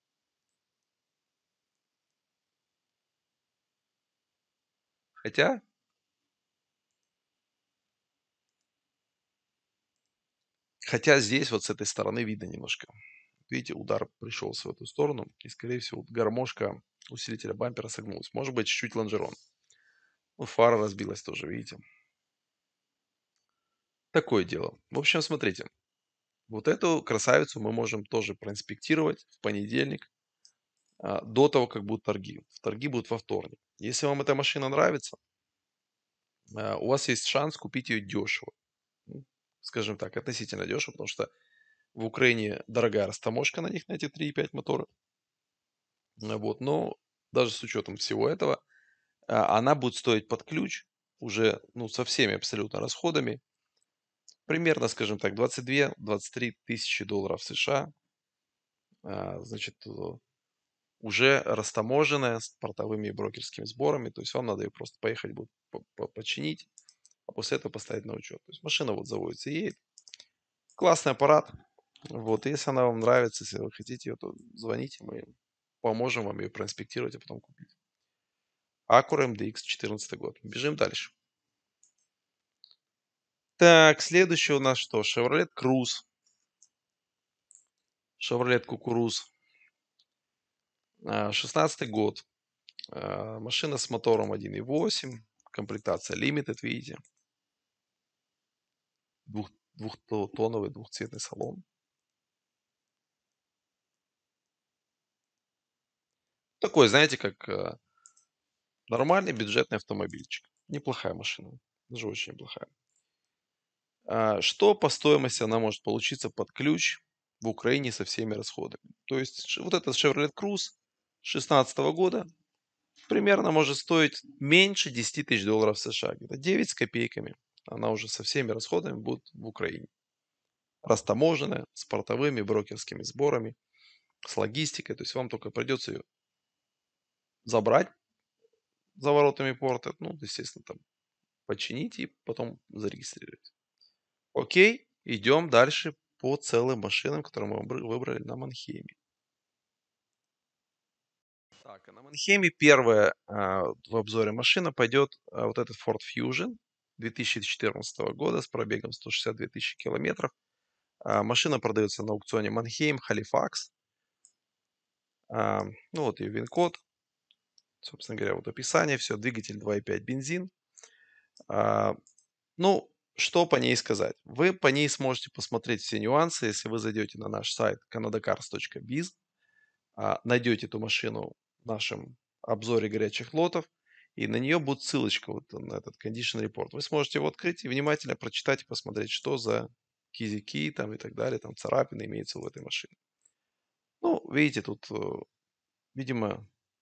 Хотя здесь вот с этой стороны видно немножко. Видите, удар пришелся в эту сторону, и, скорее всего, вот гармошка усилителя бампера согнулась. Может быть, чуть-чуть лонжерон. Ну, фара разбилась тоже, видите. Такое дело. В общем, смотрите. Вот эту красавицу мы можем тоже проинспектировать в понедельник, до того, как будут торги. Торги будут во вторник. Если вам эта машина нравится, у вас есть шанс купить ее дешево. Ну, скажем так, относительно дешево, потому что в Украине дорогая растаможка на них, на эти 3,5 мотора. Вот, но даже с учетом всего этого, она будет стоить под ключ уже, ну, со всеми абсолютно расходами, примерно, скажем так, 22-23 тысячи долларов США. Значит, уже растаможенная с портовыми и брокерскими сборами. То есть вам надо ее просто поехать будет починить, а после этого поставить на учет. То есть машина вот заводится и едет. Классный аппарат. Вот, если она вам нравится, если вы хотите ее, то звоните, мы поможем вам ее проинспектировать, а потом купить. Acura MDX 14 год. Бежим дальше. Так, следующий у нас что? Chevrolet Cruze. Chevrolet Кукуруз. 16 год. Машина с мотором 1.8. Комплектация Limited, видите. Двухтоновый двухцветный салон. Такой, знаете, как нормальный бюджетный автомобильчик. Неплохая машина. Даже очень неплохая. Что по стоимости она может получиться под ключ в Украине со всеми расходами? То есть вот этот Chevrolet Cruze 2016 года примерно может стоить меньше 10 тысяч долларов США. Где-то 9 с копейками. Она уже со всеми расходами будет в Украине. Растаможенная, с портовыми брокерскими сборами, с логистикой. То есть вам только придется ее забрать за воротами порта, ну, естественно, там починить и потом зарегистрировать. Окей, идем дальше по целым машинам, которые мы выбрали на Манхейме. Так, а на Манхейме первая в обзоре машина пойдет вот этот Ford Fusion 2014 года с пробегом 162 тысячи километров. Машина продается на аукционе Манхейм, Халифакс. Ну вот ее ВИН-код, собственно говоря, вот описание, все, двигатель 2.5 бензин. А, Ну, что по ней сказать? Вы по ней сможете посмотреть все нюансы, если вы зайдете на наш сайт canadacars.biz, найдете эту машину в нашем обзоре горячих лотов, и на нее будет ссылочка вот на этот condition report. Вы сможете его открыть и внимательно прочитать и посмотреть, что за кизики там и так далее, там царапины имеются в этой машине. Ну, видите, тут, видимо,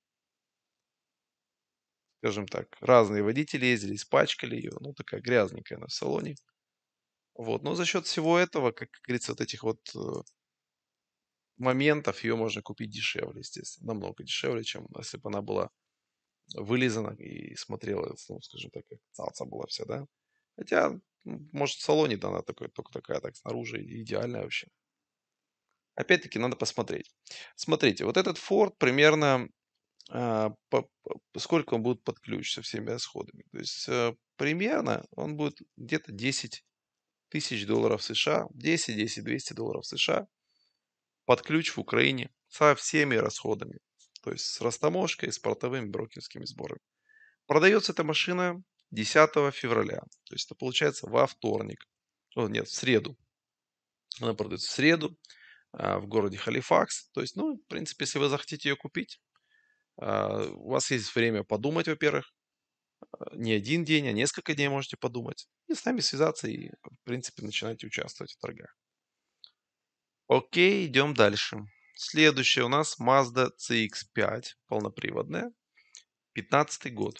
скажем так, разные водители ездили, испачкали ее, ну, такая грязненькая она в салоне. Вот, но за счет всего этого, как говорится, вот этих вот моментов, ее можно купить дешевле, естественно, намного дешевле, чем если бы она была вылизана и смотрела, ну, скажем так, как цаца была вся, да. Хотя, может, в салоне-то она такой, только такая, так снаружи идеальная вообще. Опять-таки, надо посмотреть. Смотрите, вот этот Ford примерно сколько он будет под ключ со всеми расходами. То есть примерно он будет где-то 10 тысяч долларов США, 10 200 долларов США под ключ в Украине со всеми расходами. То есть с растаможкой, с портовыми брокерскими сборами. Продается эта машина 10 февраля. То есть это получается во вторник. О, нет, в среду. Она продается в среду в городе Халифакс. То есть, ну, в принципе, если вы захотите ее купить, у вас есть время подумать, во-первых. Не один день, а несколько дней можете подумать. И с нами связаться и, в принципе, начинайте участвовать в торгах. Окей, идем дальше. Следующая у нас Mazda CX-5, полноприводная, 15 год.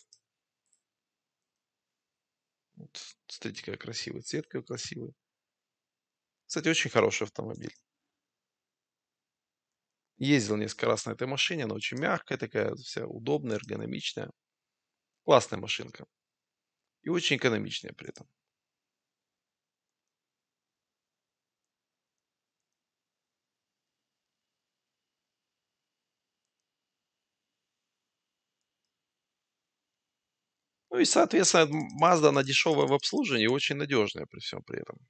Вот, смотрите, какая красивая, цвет какой красивый. Кстати, очень хороший автомобиль. Ездил несколько раз на этой машине, она очень мягкая такая, вся удобная, эргономичная. Классная машинка. И очень экономичная при этом. Ну и, соответственно, Mazda, она дешевая в обслуживании и очень надежная при всем при этом.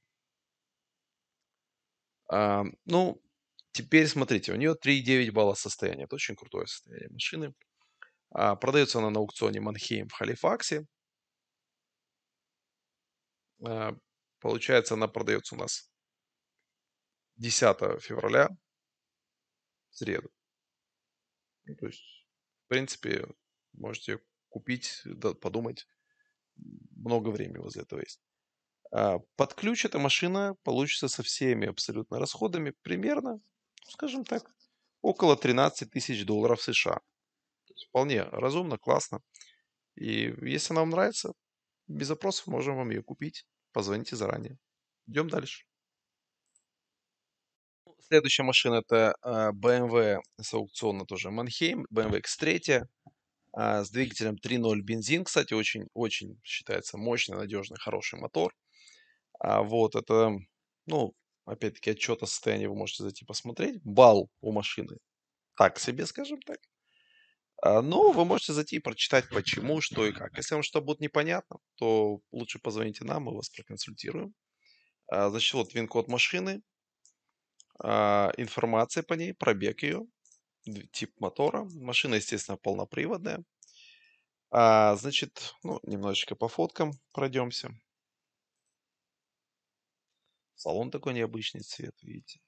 Ну, теперь смотрите, у нее 3,9 балла состояния. Это очень крутое состояние машины. Продается она на аукционе Манхейм в Халифаксе. А, Получается, она продается у нас 10 февраля, в среду. Ну, то есть, в принципе, можете купить, подумать, много времени возле этого есть. Под ключ эта машина получится со всеми абсолютно расходами примерно, скажем так, около 13 тысяч долларов США. То есть вполне разумно, классно. И если она вам нравится, без вопросов можем вам ее купить. Позвоните заранее. Идем дальше. Следующая машина это BMW с аукциона тоже Manheim, BMW X3 с двигателем 3.0 бензин, кстати, очень считается мощный, надежный, хороший мотор. Вот это, ну, опять-таки отчет о состоянии вы можете зайти посмотреть. Балл у машины так себе, скажем так. Но вы можете зайти и прочитать почему, что и как. Если вам что будет непонятно, то лучше позвоните нам, мы вас проконсультируем. Значит, вот ВИН-код машины, информация по ней, пробег ее, тип мотора. Машина, естественно, полноприводная. Значит, ну, немножечко по фоткам пройдемся. Салон такой необычный цвет, видите.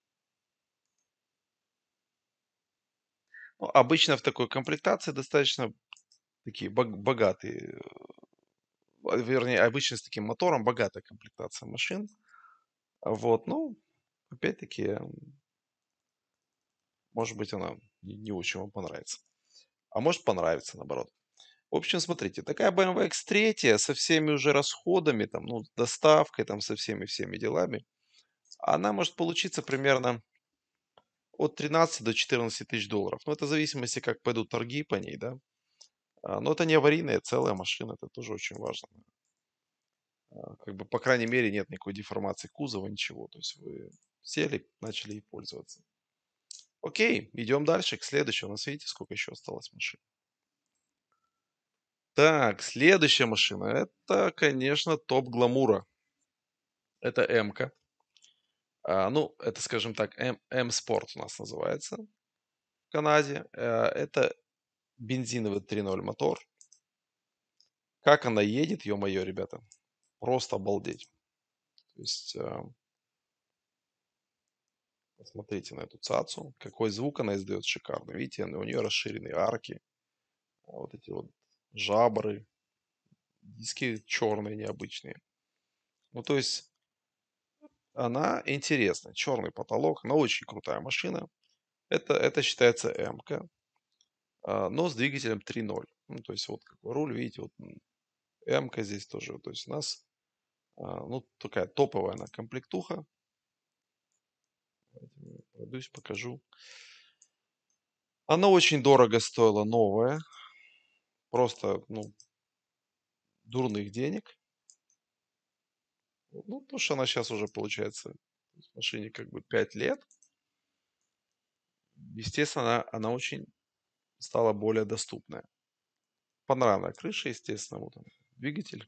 Ну, обычно в такой комплектации достаточно такие богатые, вернее, обычно с таким мотором богатая комплектация машин. Вот, ну, опять-таки, может быть, она не очень вам понравится. А может понравится, наоборот. В общем, смотрите, такая BMW X3 со всеми уже расходами, там, ну, с доставкой, там, со всеми делами, она может получиться примерно от 13 до 14 тысяч долларов. Но это в зависимости, как пойдут торги по ней, да. Но это не аварийная целая машина, это тоже очень важно. Как бы, по крайней мере, нет никакой деформации кузова, ничего. То есть вы сели, начали ей пользоваться. Окей, идем дальше к следующему. У нас видите, сколько еще осталось машин. Так, следующая машина. Это, конечно, топ гламура. Это М-ка. Ну, это, скажем так, М-спорт у нас называется в Канаде. Это бензиновый 3.0 мотор. Как она едет, ё-моё, ребята, просто обалдеть. То есть, посмотрите на эту цацу, какой звук она издает шикарный. Видите, у нее расширенные арки, вот эти вот жабры, диски черные необычные. Ну, то есть, она интересная. Черный потолок, она очень крутая машина. Это считается М-ка, но с двигателем 3.0. Ну, то есть, вот какой руль, видите, вот М-ка здесь тоже. То есть, у нас, ну, такая топовая она комплектуха. Пройдусь, покажу. Она очень дорого стоила, новая. Просто, ну, дурных денег. Ну, потому что она сейчас уже получается, машине как бы 5 лет. Естественно, она очень стала более доступная. Панорамная крыша, естественно, вот он, двигатель.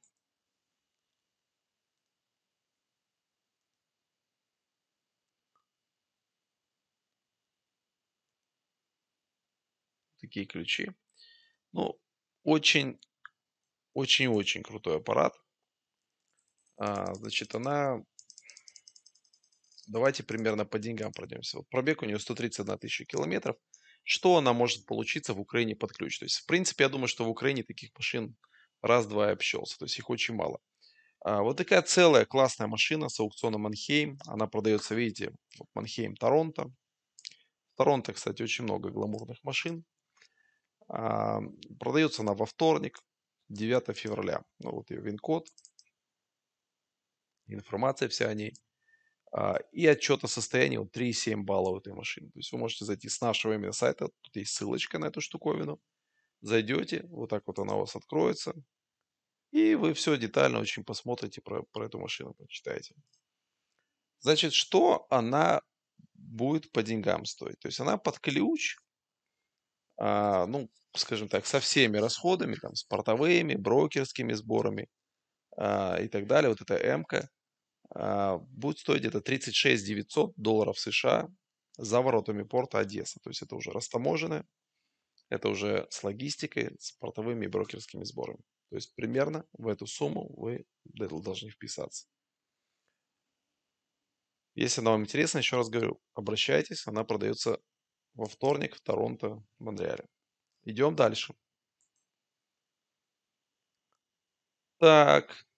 Такие ключи. Ну, очень, очень крутой аппарат. Значит, она давайте примерно по деньгам пройдемся. Вот пробег у нее 131 тысяча километров. Что она может получиться в Украине под ключ? То есть, в принципе, я думаю, что в Украине таких машин раз-два и обчелся. То есть их очень мало. Вот такая целая классная машина с аукциона Манхейм. Она продается, видите, вот Манхейм, Торонто. Торонто, кстати, очень много гламурных машин. А, Продается она во вторник, 9 февраля. Ну, вот ее ВИН-код, информация вся о ней. И отчет о состоянии, вот 3,7 балла у этой машины. То есть вы можете зайти с нашего именно сайта, тут есть ссылочка на эту штуковину. Зайдете, вот так вот она у вас откроется, и вы все детально очень посмотрите про эту машину, почитаете. Значит, что она будет по деньгам стоить? То есть она под ключ, ну, скажем так, со всеми расходами, там, с портовыми, брокерскими сборами и так далее. Вот эта М-ка будет стоить где-то 36 900 долларов США за воротами порта Одесса. То есть это уже растаможенное, это уже с логистикой, с портовыми и брокерскими сборами. То есть примерно в эту сумму вы должны вписаться. Если она вам интересна, еще раз говорю, обращайтесь, она продается во вторник в Торонто, Монреале. Идем дальше. Так,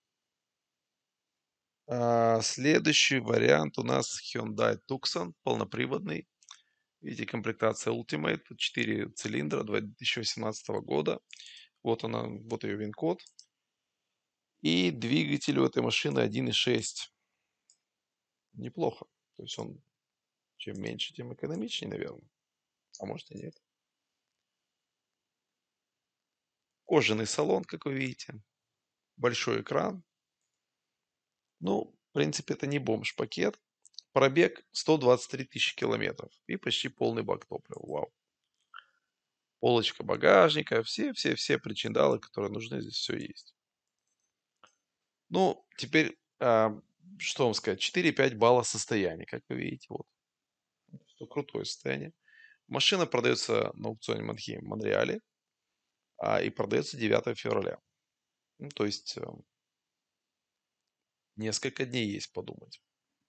следующий вариант у нас Hyundai Tucson, полноприводный. Видите, комплектация Ultimate, 4 цилиндра 2018 года. Вот она, вот ее ВИН-код. И двигатель у этой машины 1,6. Неплохо. То есть он чем меньше, тем экономичнее, наверное. А может и нет. Кожаный салон, как вы видите. Большой экран. Ну, в принципе, это не бомж-пакет. Пробег 123 тысячи километров. И почти полный бак топлива. Вау. Полочка багажника. Все причиндалы, которые нужны, здесь все есть. Ну, теперь, что вам сказать, 4-5 балла состояния, как вы видите, вот, что крутое состояние. Машина продается на аукционе Манхейм в Монреале, и продается 9 февраля. Ну, то есть несколько дней есть подумать.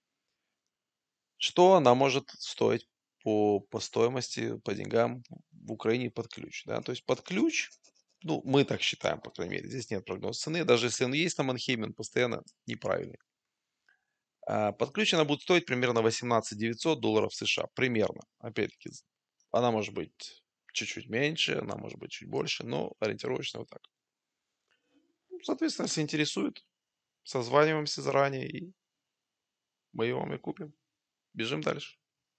Что она может стоить по стоимости, по деньгам в Украине под ключ, да? То есть под ключ, ну, мы так считаем, по крайней мере, здесь нет прогноза цены, даже если он есть на Манхейме, он постоянно неправильный. Под ключ она будет стоить примерно 18 900 долларов США. Примерно. Опять-таки, она может быть чуть-чуть меньше, она может быть чуть больше, но ориентировочно вот так. Ну, соответственно, если интересует, созваниваемся заранее, и мы ее вам и купим. Бежим дальше.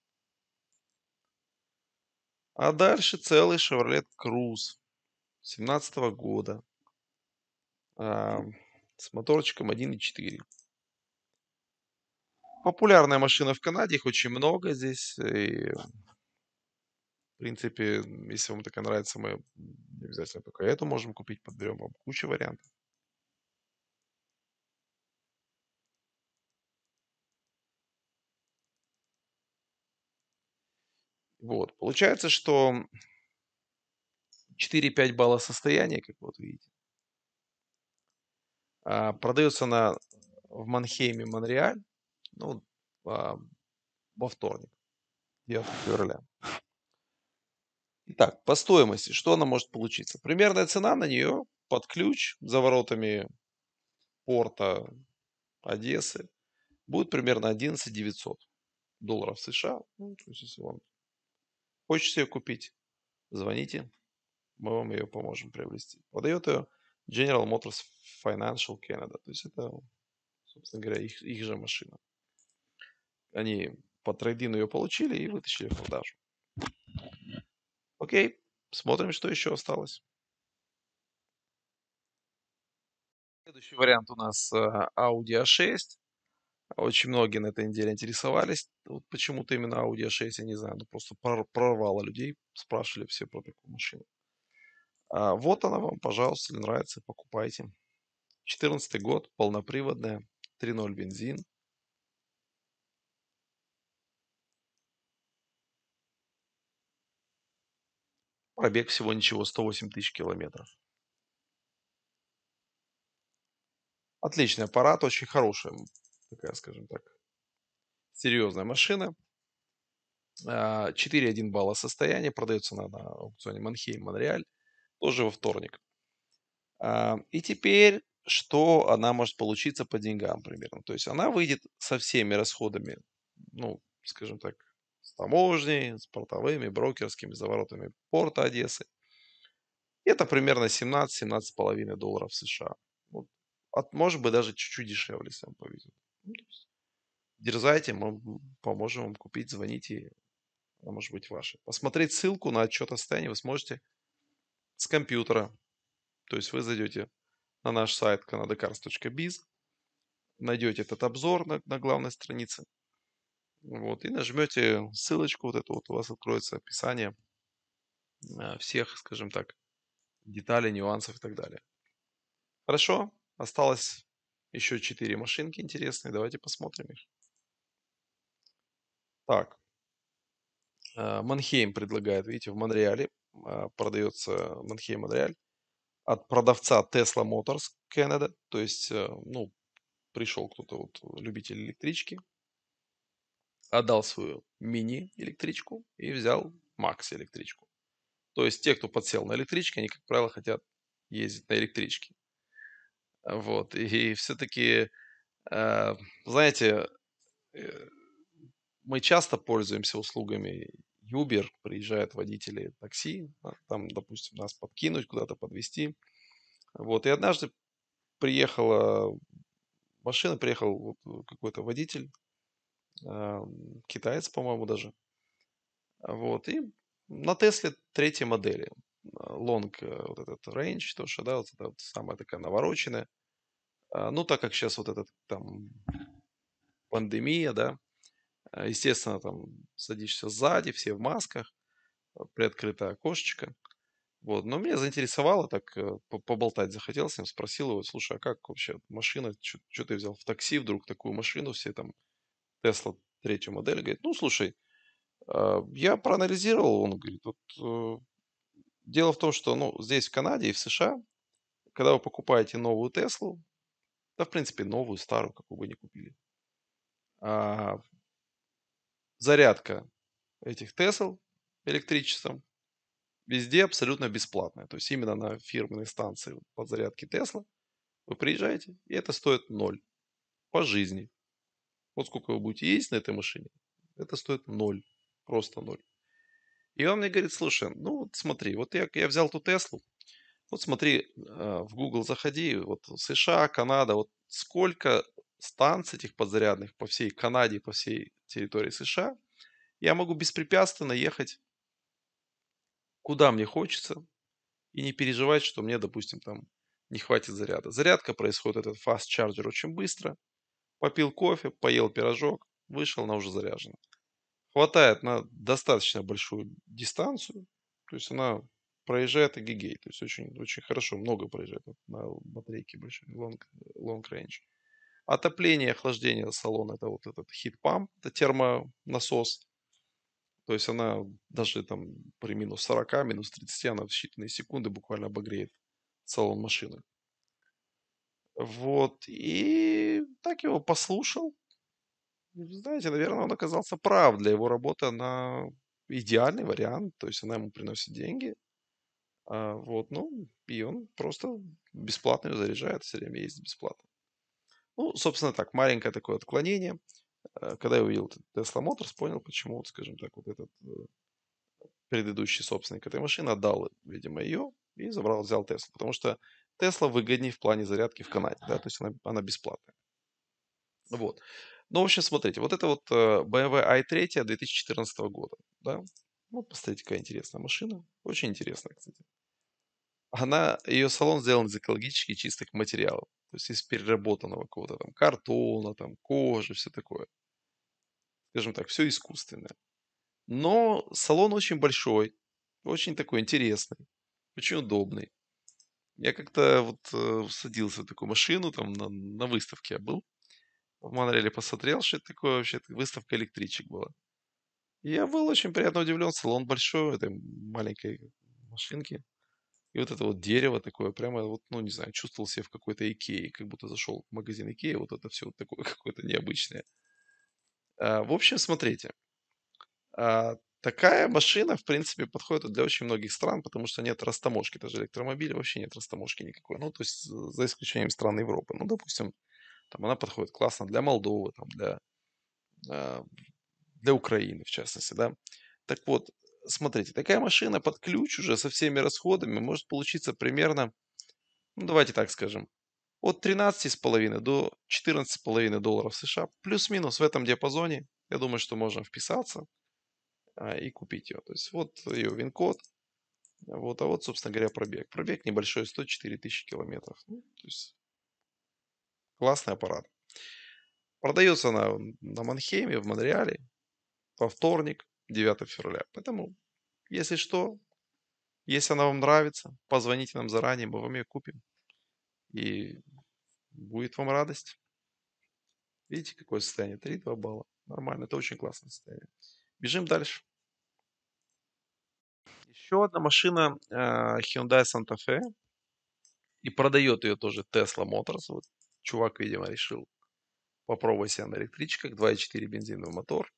А дальше целый Chevrolet Cruze 2017 года а, с моторчиком 1.4. Популярная машина в Канаде, их очень много здесь. И, в принципе, если вам такая нравится, мы не обязательно только эту можем купить, подберем вам кучу вариантов. Вот. Получается, что 4-5 балла состояния, как вот видите. Продается она в Манхейме, Монреаль, ну, а, во вторник, 9 февраля. Итак, по стоимости, что она может получиться? Примерная цена на нее под ключ за воротами порта Одессы будет примерно 11 900 долларов США. Ну, то есть, если вам хочется ее купить, звоните, мы вам ее поможем приобрести. Продает ее General Motors Financial Canada. То есть это, собственно говоря, их же машина. Они по трейдину ее получили и вытащили в продажу. Окей, смотрим, что еще осталось. Следующий вариант у нас Audi A6. Очень многие на этой неделе интересовались. Вот почему-то именно Audi A6, я не знаю, ну просто прорвало людей. Спрашивали все про такую машину. Вот она вам, пожалуйста, если нравится, покупайте. 14 год, полноприводная, 3.0 бензин. Пробег всего ничего, 108 тысяч километров. Отличный аппарат, очень хорошая, такая, скажем так, серьезная машина. 4,1 балла состояния, продается она на аукционе Манхейм, Монреаль, тоже во вторник. И теперь, что она может получиться по деньгам примерно? То есть она выйдет со всеми расходами, ну, скажем так, с таможней, с портовыми, брокерскими, заворотами порта Одессы. Это примерно 17-17,5 долларов США. Вот. Может быть, даже чуть-чуть дешевле, если вам повезет. Ну, то есть дерзайте, мы поможем вам купить, звоните, она может быть ваша. Посмотреть ссылку на отчет о состоянии вы сможете с компьютера. То есть вы зайдете на наш сайт canadacars.biz, найдете этот обзор на главной странице, вот, и нажмете ссылочку вот эту, вот у вас откроется описание всех, скажем так, деталей, нюансов и так далее. Хорошо, осталось еще 4 машинки интересные, давайте посмотрим их. Так, Манхейм предлагает, видите, в Монреале продается Манхейм Монреаль от продавца Tesla Motors Canada, то есть, ну, пришел кто-то, вот, любитель электрички, отдал свою мини-электричку и взял макс-электричку. То есть те, кто подсел на электрички, они, как правило, хотят ездить на электричке. Вот. И все-таки, знаете, э, мы часто пользуемся услугами Uber, приезжают водители такси, там, допустим, нас подкинуть, куда-то подвезти. Вот. И однажды приехала машина, приехал вот какой-то водитель, китаец, по-моему, даже. Вот. И на Тесле третьей модели. Long, вот этот range тоже, да, вот это вот самая такая навороченная. Ну, так как сейчас вот этот там пандемия, да, естественно, там садишься сзади, все в масках, приоткрытое окошечко. Вот. Но меня заинтересовало, так поболтать захотелось, с ним спросил его, слушай, а как вообще машина, что ты взял в такси вдруг такую машину, все там Tesla третью модель, говорит, ну, слушай, я проанализировал, он говорит, вот дело в том, что, ну, здесь в Канаде и в США, когда вы покупаете новую Теслу, да, в принципе, новую, старую, какую бы ни купили, а, зарядка этих Тесл электричеством везде абсолютно бесплатная. То есть именно на фирменной станции подзарядки Тесла вы приезжаете, и это стоит ноль по жизни. Вот сколько вы будете ездить на этой машине, это стоит ноль, просто ноль. И он мне говорит, слушай, ну вот смотри, вот я взял ту Теслу, вот смотри, в Google заходи, вот США, Канада, вот сколько станций этих подзарядных по всей Канаде, по всей территории США, я могу беспрепятственно ехать куда мне хочется и не переживать, что мне, допустим, там не хватит заряда. Зарядка происходит, этот fast charger, очень быстро. Попил кофе, поел пирожок, вышел, она уже заряжена. Хватает на достаточно большую дистанцию, то есть она проезжает эгегей, то есть очень, очень хорошо, много проезжает на батарейке большой, long range. Отопление, охлаждение салона, это вот этот heat pump, это термонасос, то есть она даже там при минус 40, минус 30, она в считанные секунды буквально обогреет салон машины. Вот, и так его послушал. Знаете, наверное, он оказался прав. Для его работы она идеальный вариант. То есть она ему приносит деньги. Вот, ну, и он просто бесплатно ее заряжает, все время ездит бесплатно. Ну, собственно так, маленькое такое отклонение. Когда я увидел этот Tesla Motors, понял, почему, вот, скажем так, вот этот предыдущий собственник этой машины отдал, видимо, ее и забрал, взял Tesla. Потому что Tesla выгоднее в плане зарядки в Канаде, да, то есть она бесплатная. Вот. Ну, в общем, смотрите, вот это вот BMW i3 2014 года, да. Вот, посмотрите, какая интересная машина. Очень интересная, кстати. Ее салон сделан из экологически чистых материалов. То есть из переработанного какого-то там картона, там кожи, все такое. Скажем так, все искусственное. Но салон очень большой, очень такой интересный, очень удобный. Я как-то вот садился в такую машину, там на выставке я был в Монреале, посмотрел, что это такое вообще. Это выставка электричек была. И я был очень приятно удивлен. Салон большой, этой маленькой машинки. И вот это вот дерево такое, прямо вот, ну, не знаю, чувствовал себя в какой-то Икее, как будто зашел в магазин Икеи, вот это все вот такое какое-то необычное. В общем, смотрите, такая машина, в принципе, подходит для очень многих стран, потому что нет растаможки, даже электромобиля вообще нет растаможки никакой. Ну, то есть, за исключением стран Европы. Ну, допустим, там она подходит классно для Молдовы, там, для а, для Украины, в частности, да. Так вот, смотрите, такая машина под ключ уже со всеми расходами может получиться примерно, ну, давайте так скажем, от 13,5 до 14,5 долларов США. Плюс-минус в этом диапазоне. Я думаю, что можно вписаться и купить ее. То есть вот ее ВИН-код. Вот, а вот, собственно говоря, пробег. Пробег небольшой, 104 тысячи километров. Ну, то есть классный аппарат. Продается она на Манхейме, в Монреале, во вторник, 9 февраля. Поэтому, если что, если она вам нравится, позвоните нам заранее, мы вам ее купим. И будет вам радость. Видите, какое состояние? 3,2 балла. Нормально, это очень классное состояние. Бежим дальше. Еще одна машина Hyundai Santa Fe. И продает ее тоже Tesla Motors. Вот чувак, видимо, решил попробовать себя на электричках. 2,4 бензиновый мотор.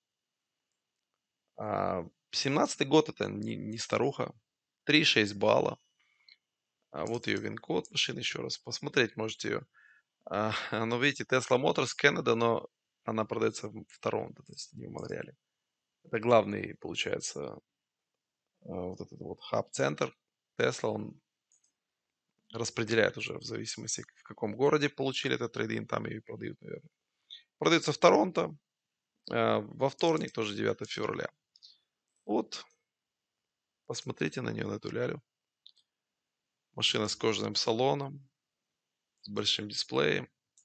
17-й год, это не старуха. 3,6 балла. Вот ее ВИН-код машины, еще раз посмотреть можете ее. Ну, видите, Tesla Motors Canada, но она продается в Торонто, то есть не в Монреале. Это главный, получается, вот этот вот хаб-центр Tesla. Он распределяет уже в зависимости, в каком городе получили этот трейдинг, там ее и продают, наверное. Продается в Торонто во вторник, тоже 9 февраля. Вот, посмотрите на нее, на эту лялю. Машина с кожаным салоном, с большим дисплеем.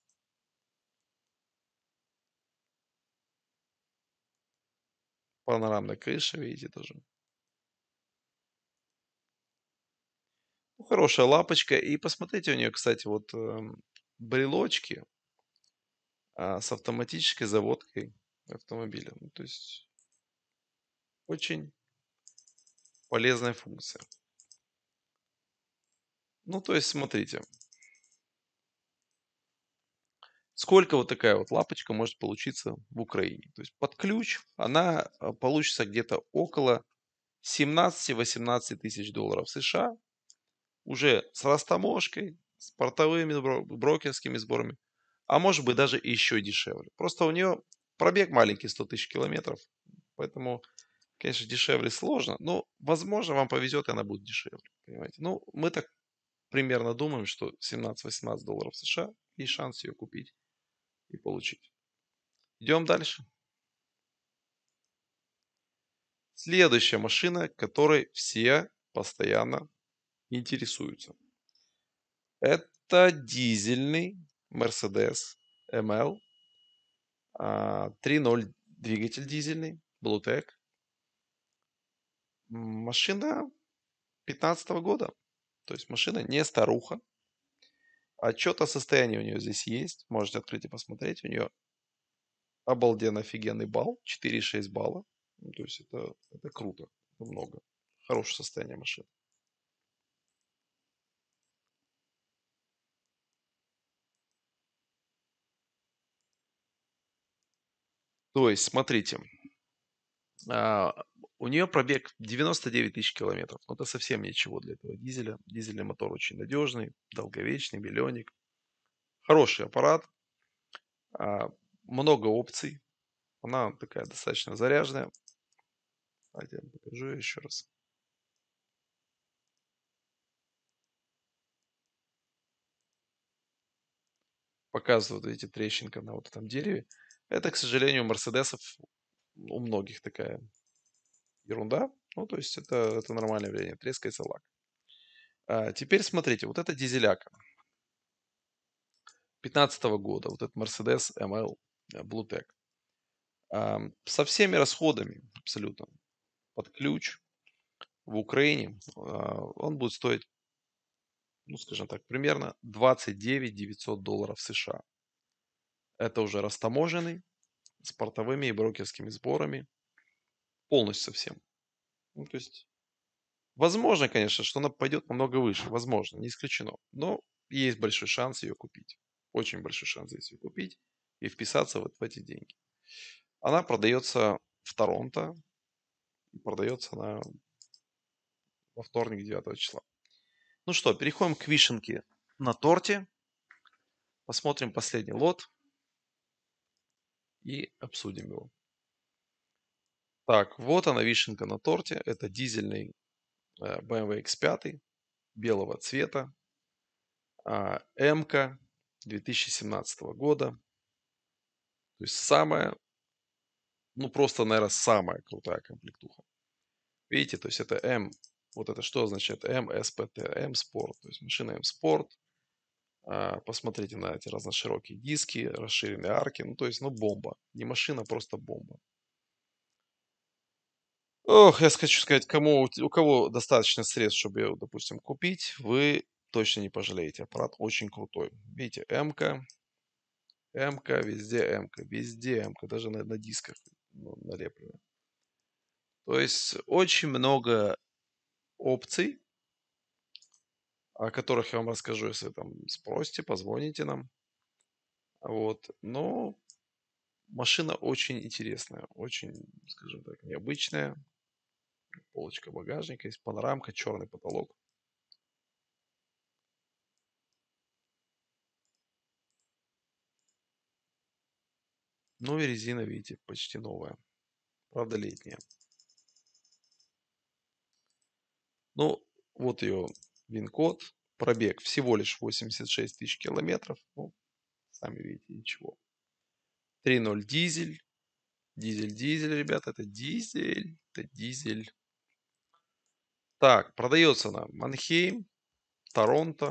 Панорамная крыша, видите, тоже. Ну, хорошая лапочка. И посмотрите, у нее, кстати, вот брелочки с автоматической заводкой автомобиля. Ну, то есть очень полезная функция. Ну, то есть, смотрите, сколько вот такая вот лапочка может получиться в Украине. То есть под ключ она получится где-то около 17-18 тысяч долларов США. Уже с растаможкой, с портовыми брокерскими сборами. А может быть даже еще дешевле. Просто у нее пробег маленький, 100 тысяч километров. Поэтому, конечно, дешевле сложно. Но, возможно, вам повезет, и она будет дешевле. Понимаете? Ну, мы так примерно думаем, что 17-18 долларов США есть шанс ее купить и получить. Идем дальше. Следующая машина, которой все постоянно интересуются. Это дизельный Mercedes ML 3.0 двигатель дизельный, Bluetech. Машина 15 года. То есть машина не старуха. Отчет о состоянии у нее здесь есть. Можете открыть и посмотреть. У нее обалденно офигенный балл. 4,6 балла. Ну, то есть это круто. Это много. Хорошее состояние машины. То есть, смотрите. а, У нее пробег 99 тысяч километров. Но это совсем ничего для этого дизеля. Дизельный мотор очень надежный, долговечный, миллионник. Хороший аппарат. а, Много опций. Она такая достаточно заряженная. Давайте я вам покажу её еще раз. Показывают, видите, трещинка на вот этом дереве. Это, к сожалению, у мерседесов, у многих такая ерунда. Ну, то есть это нормальное явление. Трескается лак. Теперь смотрите, вот это дизеляка 15 года. Вот этот Mercedes ML Bluetech. Со всеми расходами абсолютно под ключ в Украине он будет стоить, ну, скажем так, примерно 29 900 долларов США. Это уже растаможенный, с портовыми и брокерскими сборами. Полностью совсем. Ну, то есть, возможно, конечно, что она пойдет намного выше. Возможно, не исключено. Но есть большой шанс ее купить. Очень большой шанс здесь ее купить и вписаться вот в эти деньги. Она продается в Торонто. И продается она во вторник, 9 числа. Ну что, переходим к вишенке на торте. Посмотрим последний лот и обсудим его. Так, вот она вишенка на торте. Это дизельный BMW X5 белого цвета, М-ка 2017 года. То есть самая, ну просто, наверное, самая крутая комплектуха. Видите, то есть это М, вот это что означает? МСПТ, М-спорт, то есть машина М-спорт. Посмотрите на эти разноширокие диски, расширенные арки. Ну, то есть, ну, бомба. Не машина, просто бомба. Ох, я хочу сказать, у кого достаточно средств, чтобы ее, допустим, купить, вы точно не пожалеете. Аппарат очень крутой. Видите, М-ка, М-ка, везде М-ка, даже на дисках ну, налеплено. То есть очень много опций, о которых я вам расскажу, если там спросите, позвоните нам. Вот. Но машина очень интересная, очень, скажем так, необычная. Полочка багажника, есть панорамка, черный потолок. Ну и резина, видите, почти новая. Правда, летняя. Ну, вот ее ВИН-код. Пробег всего лишь 86 тысяч километров. Ну, сами видите, ничего. 3.0 дизель. Дизель, ребята, это дизель. Это дизель. Так, продается она Манхейм, Торонто,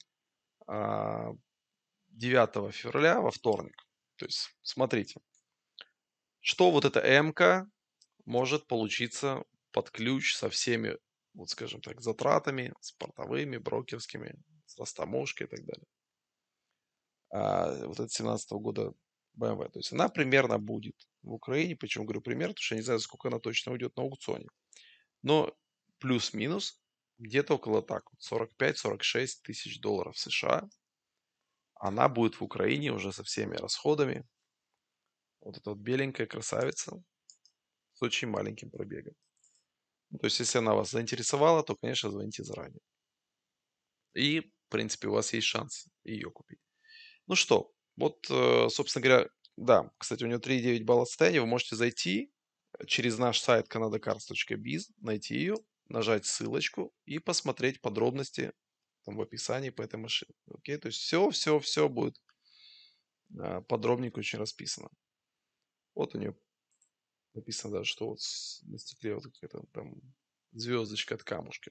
9 февраля во вторник. То есть, смотрите, что вот эта М-ка может получиться под ключ со всеми, вот скажем так, затратами, с портовыми, брокерскими, с растаможкой и так далее. Вот это 17 года BMW. То есть она примерно будет в Украине. Почему говорю примерно? Потому что я не знаю, сколько она точно уйдет на аукционе. Но плюс-минус где-то около так, 45-46 тысяч долларов США. Она будет в Украине уже со всеми расходами. Вот эта вот беленькая красавица с очень маленьким пробегом. Ну, то есть, если она вас заинтересовала, то, конечно, звоните заранее. И, в принципе, у вас есть шанс ее купить. Ну что, вот, собственно говоря, да, кстати, у нее 3,9 балла состояния. Вы можете зайти через наш сайт canadacars.biz, найти ее, нажать ссылочку и посмотреть подробности там в описании по этой машине. Окей, то есть все будет подробненько очень расписано. Вот у нее написано даже, что вот на стекле вот какая-то там звездочка от камушка.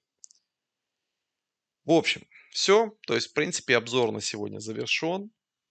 В общем, все. То есть, в принципе, обзор на сегодня завершен.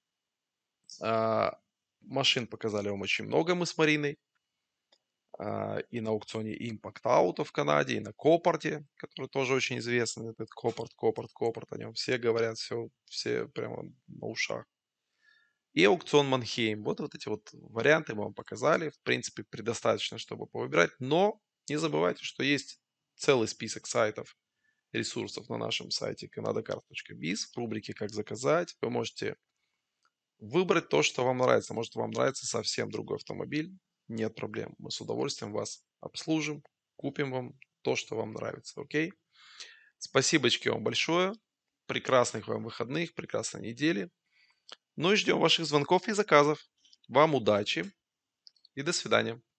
А, Машин показали вам очень много мы с Мариной. И на аукционе Impact Auto в Канаде, и на Копорте, который тоже очень известный. Этот Копорт, о нем все говорят, все прямо на ушах. И аукцион Манхейм. Вот эти вот варианты мы вам показали. В принципе, предостаточно, чтобы повыбирать. Но не забывайте, что есть целый список сайтов, ресурсов на нашем сайте canadacars.biz в рубрике «Как заказать». Вы можете выбрать то, что вам нравится. Может, вам нравится совсем другой автомобиль. Нет проблем. Мы с удовольствием вас обслужим, купим вам то, что вам нравится. Окей? Спасибочки вам большое. Прекрасных вам выходных, прекрасной недели. Ну и ждем ваших звонков и заказов. Вам удачи и до свидания.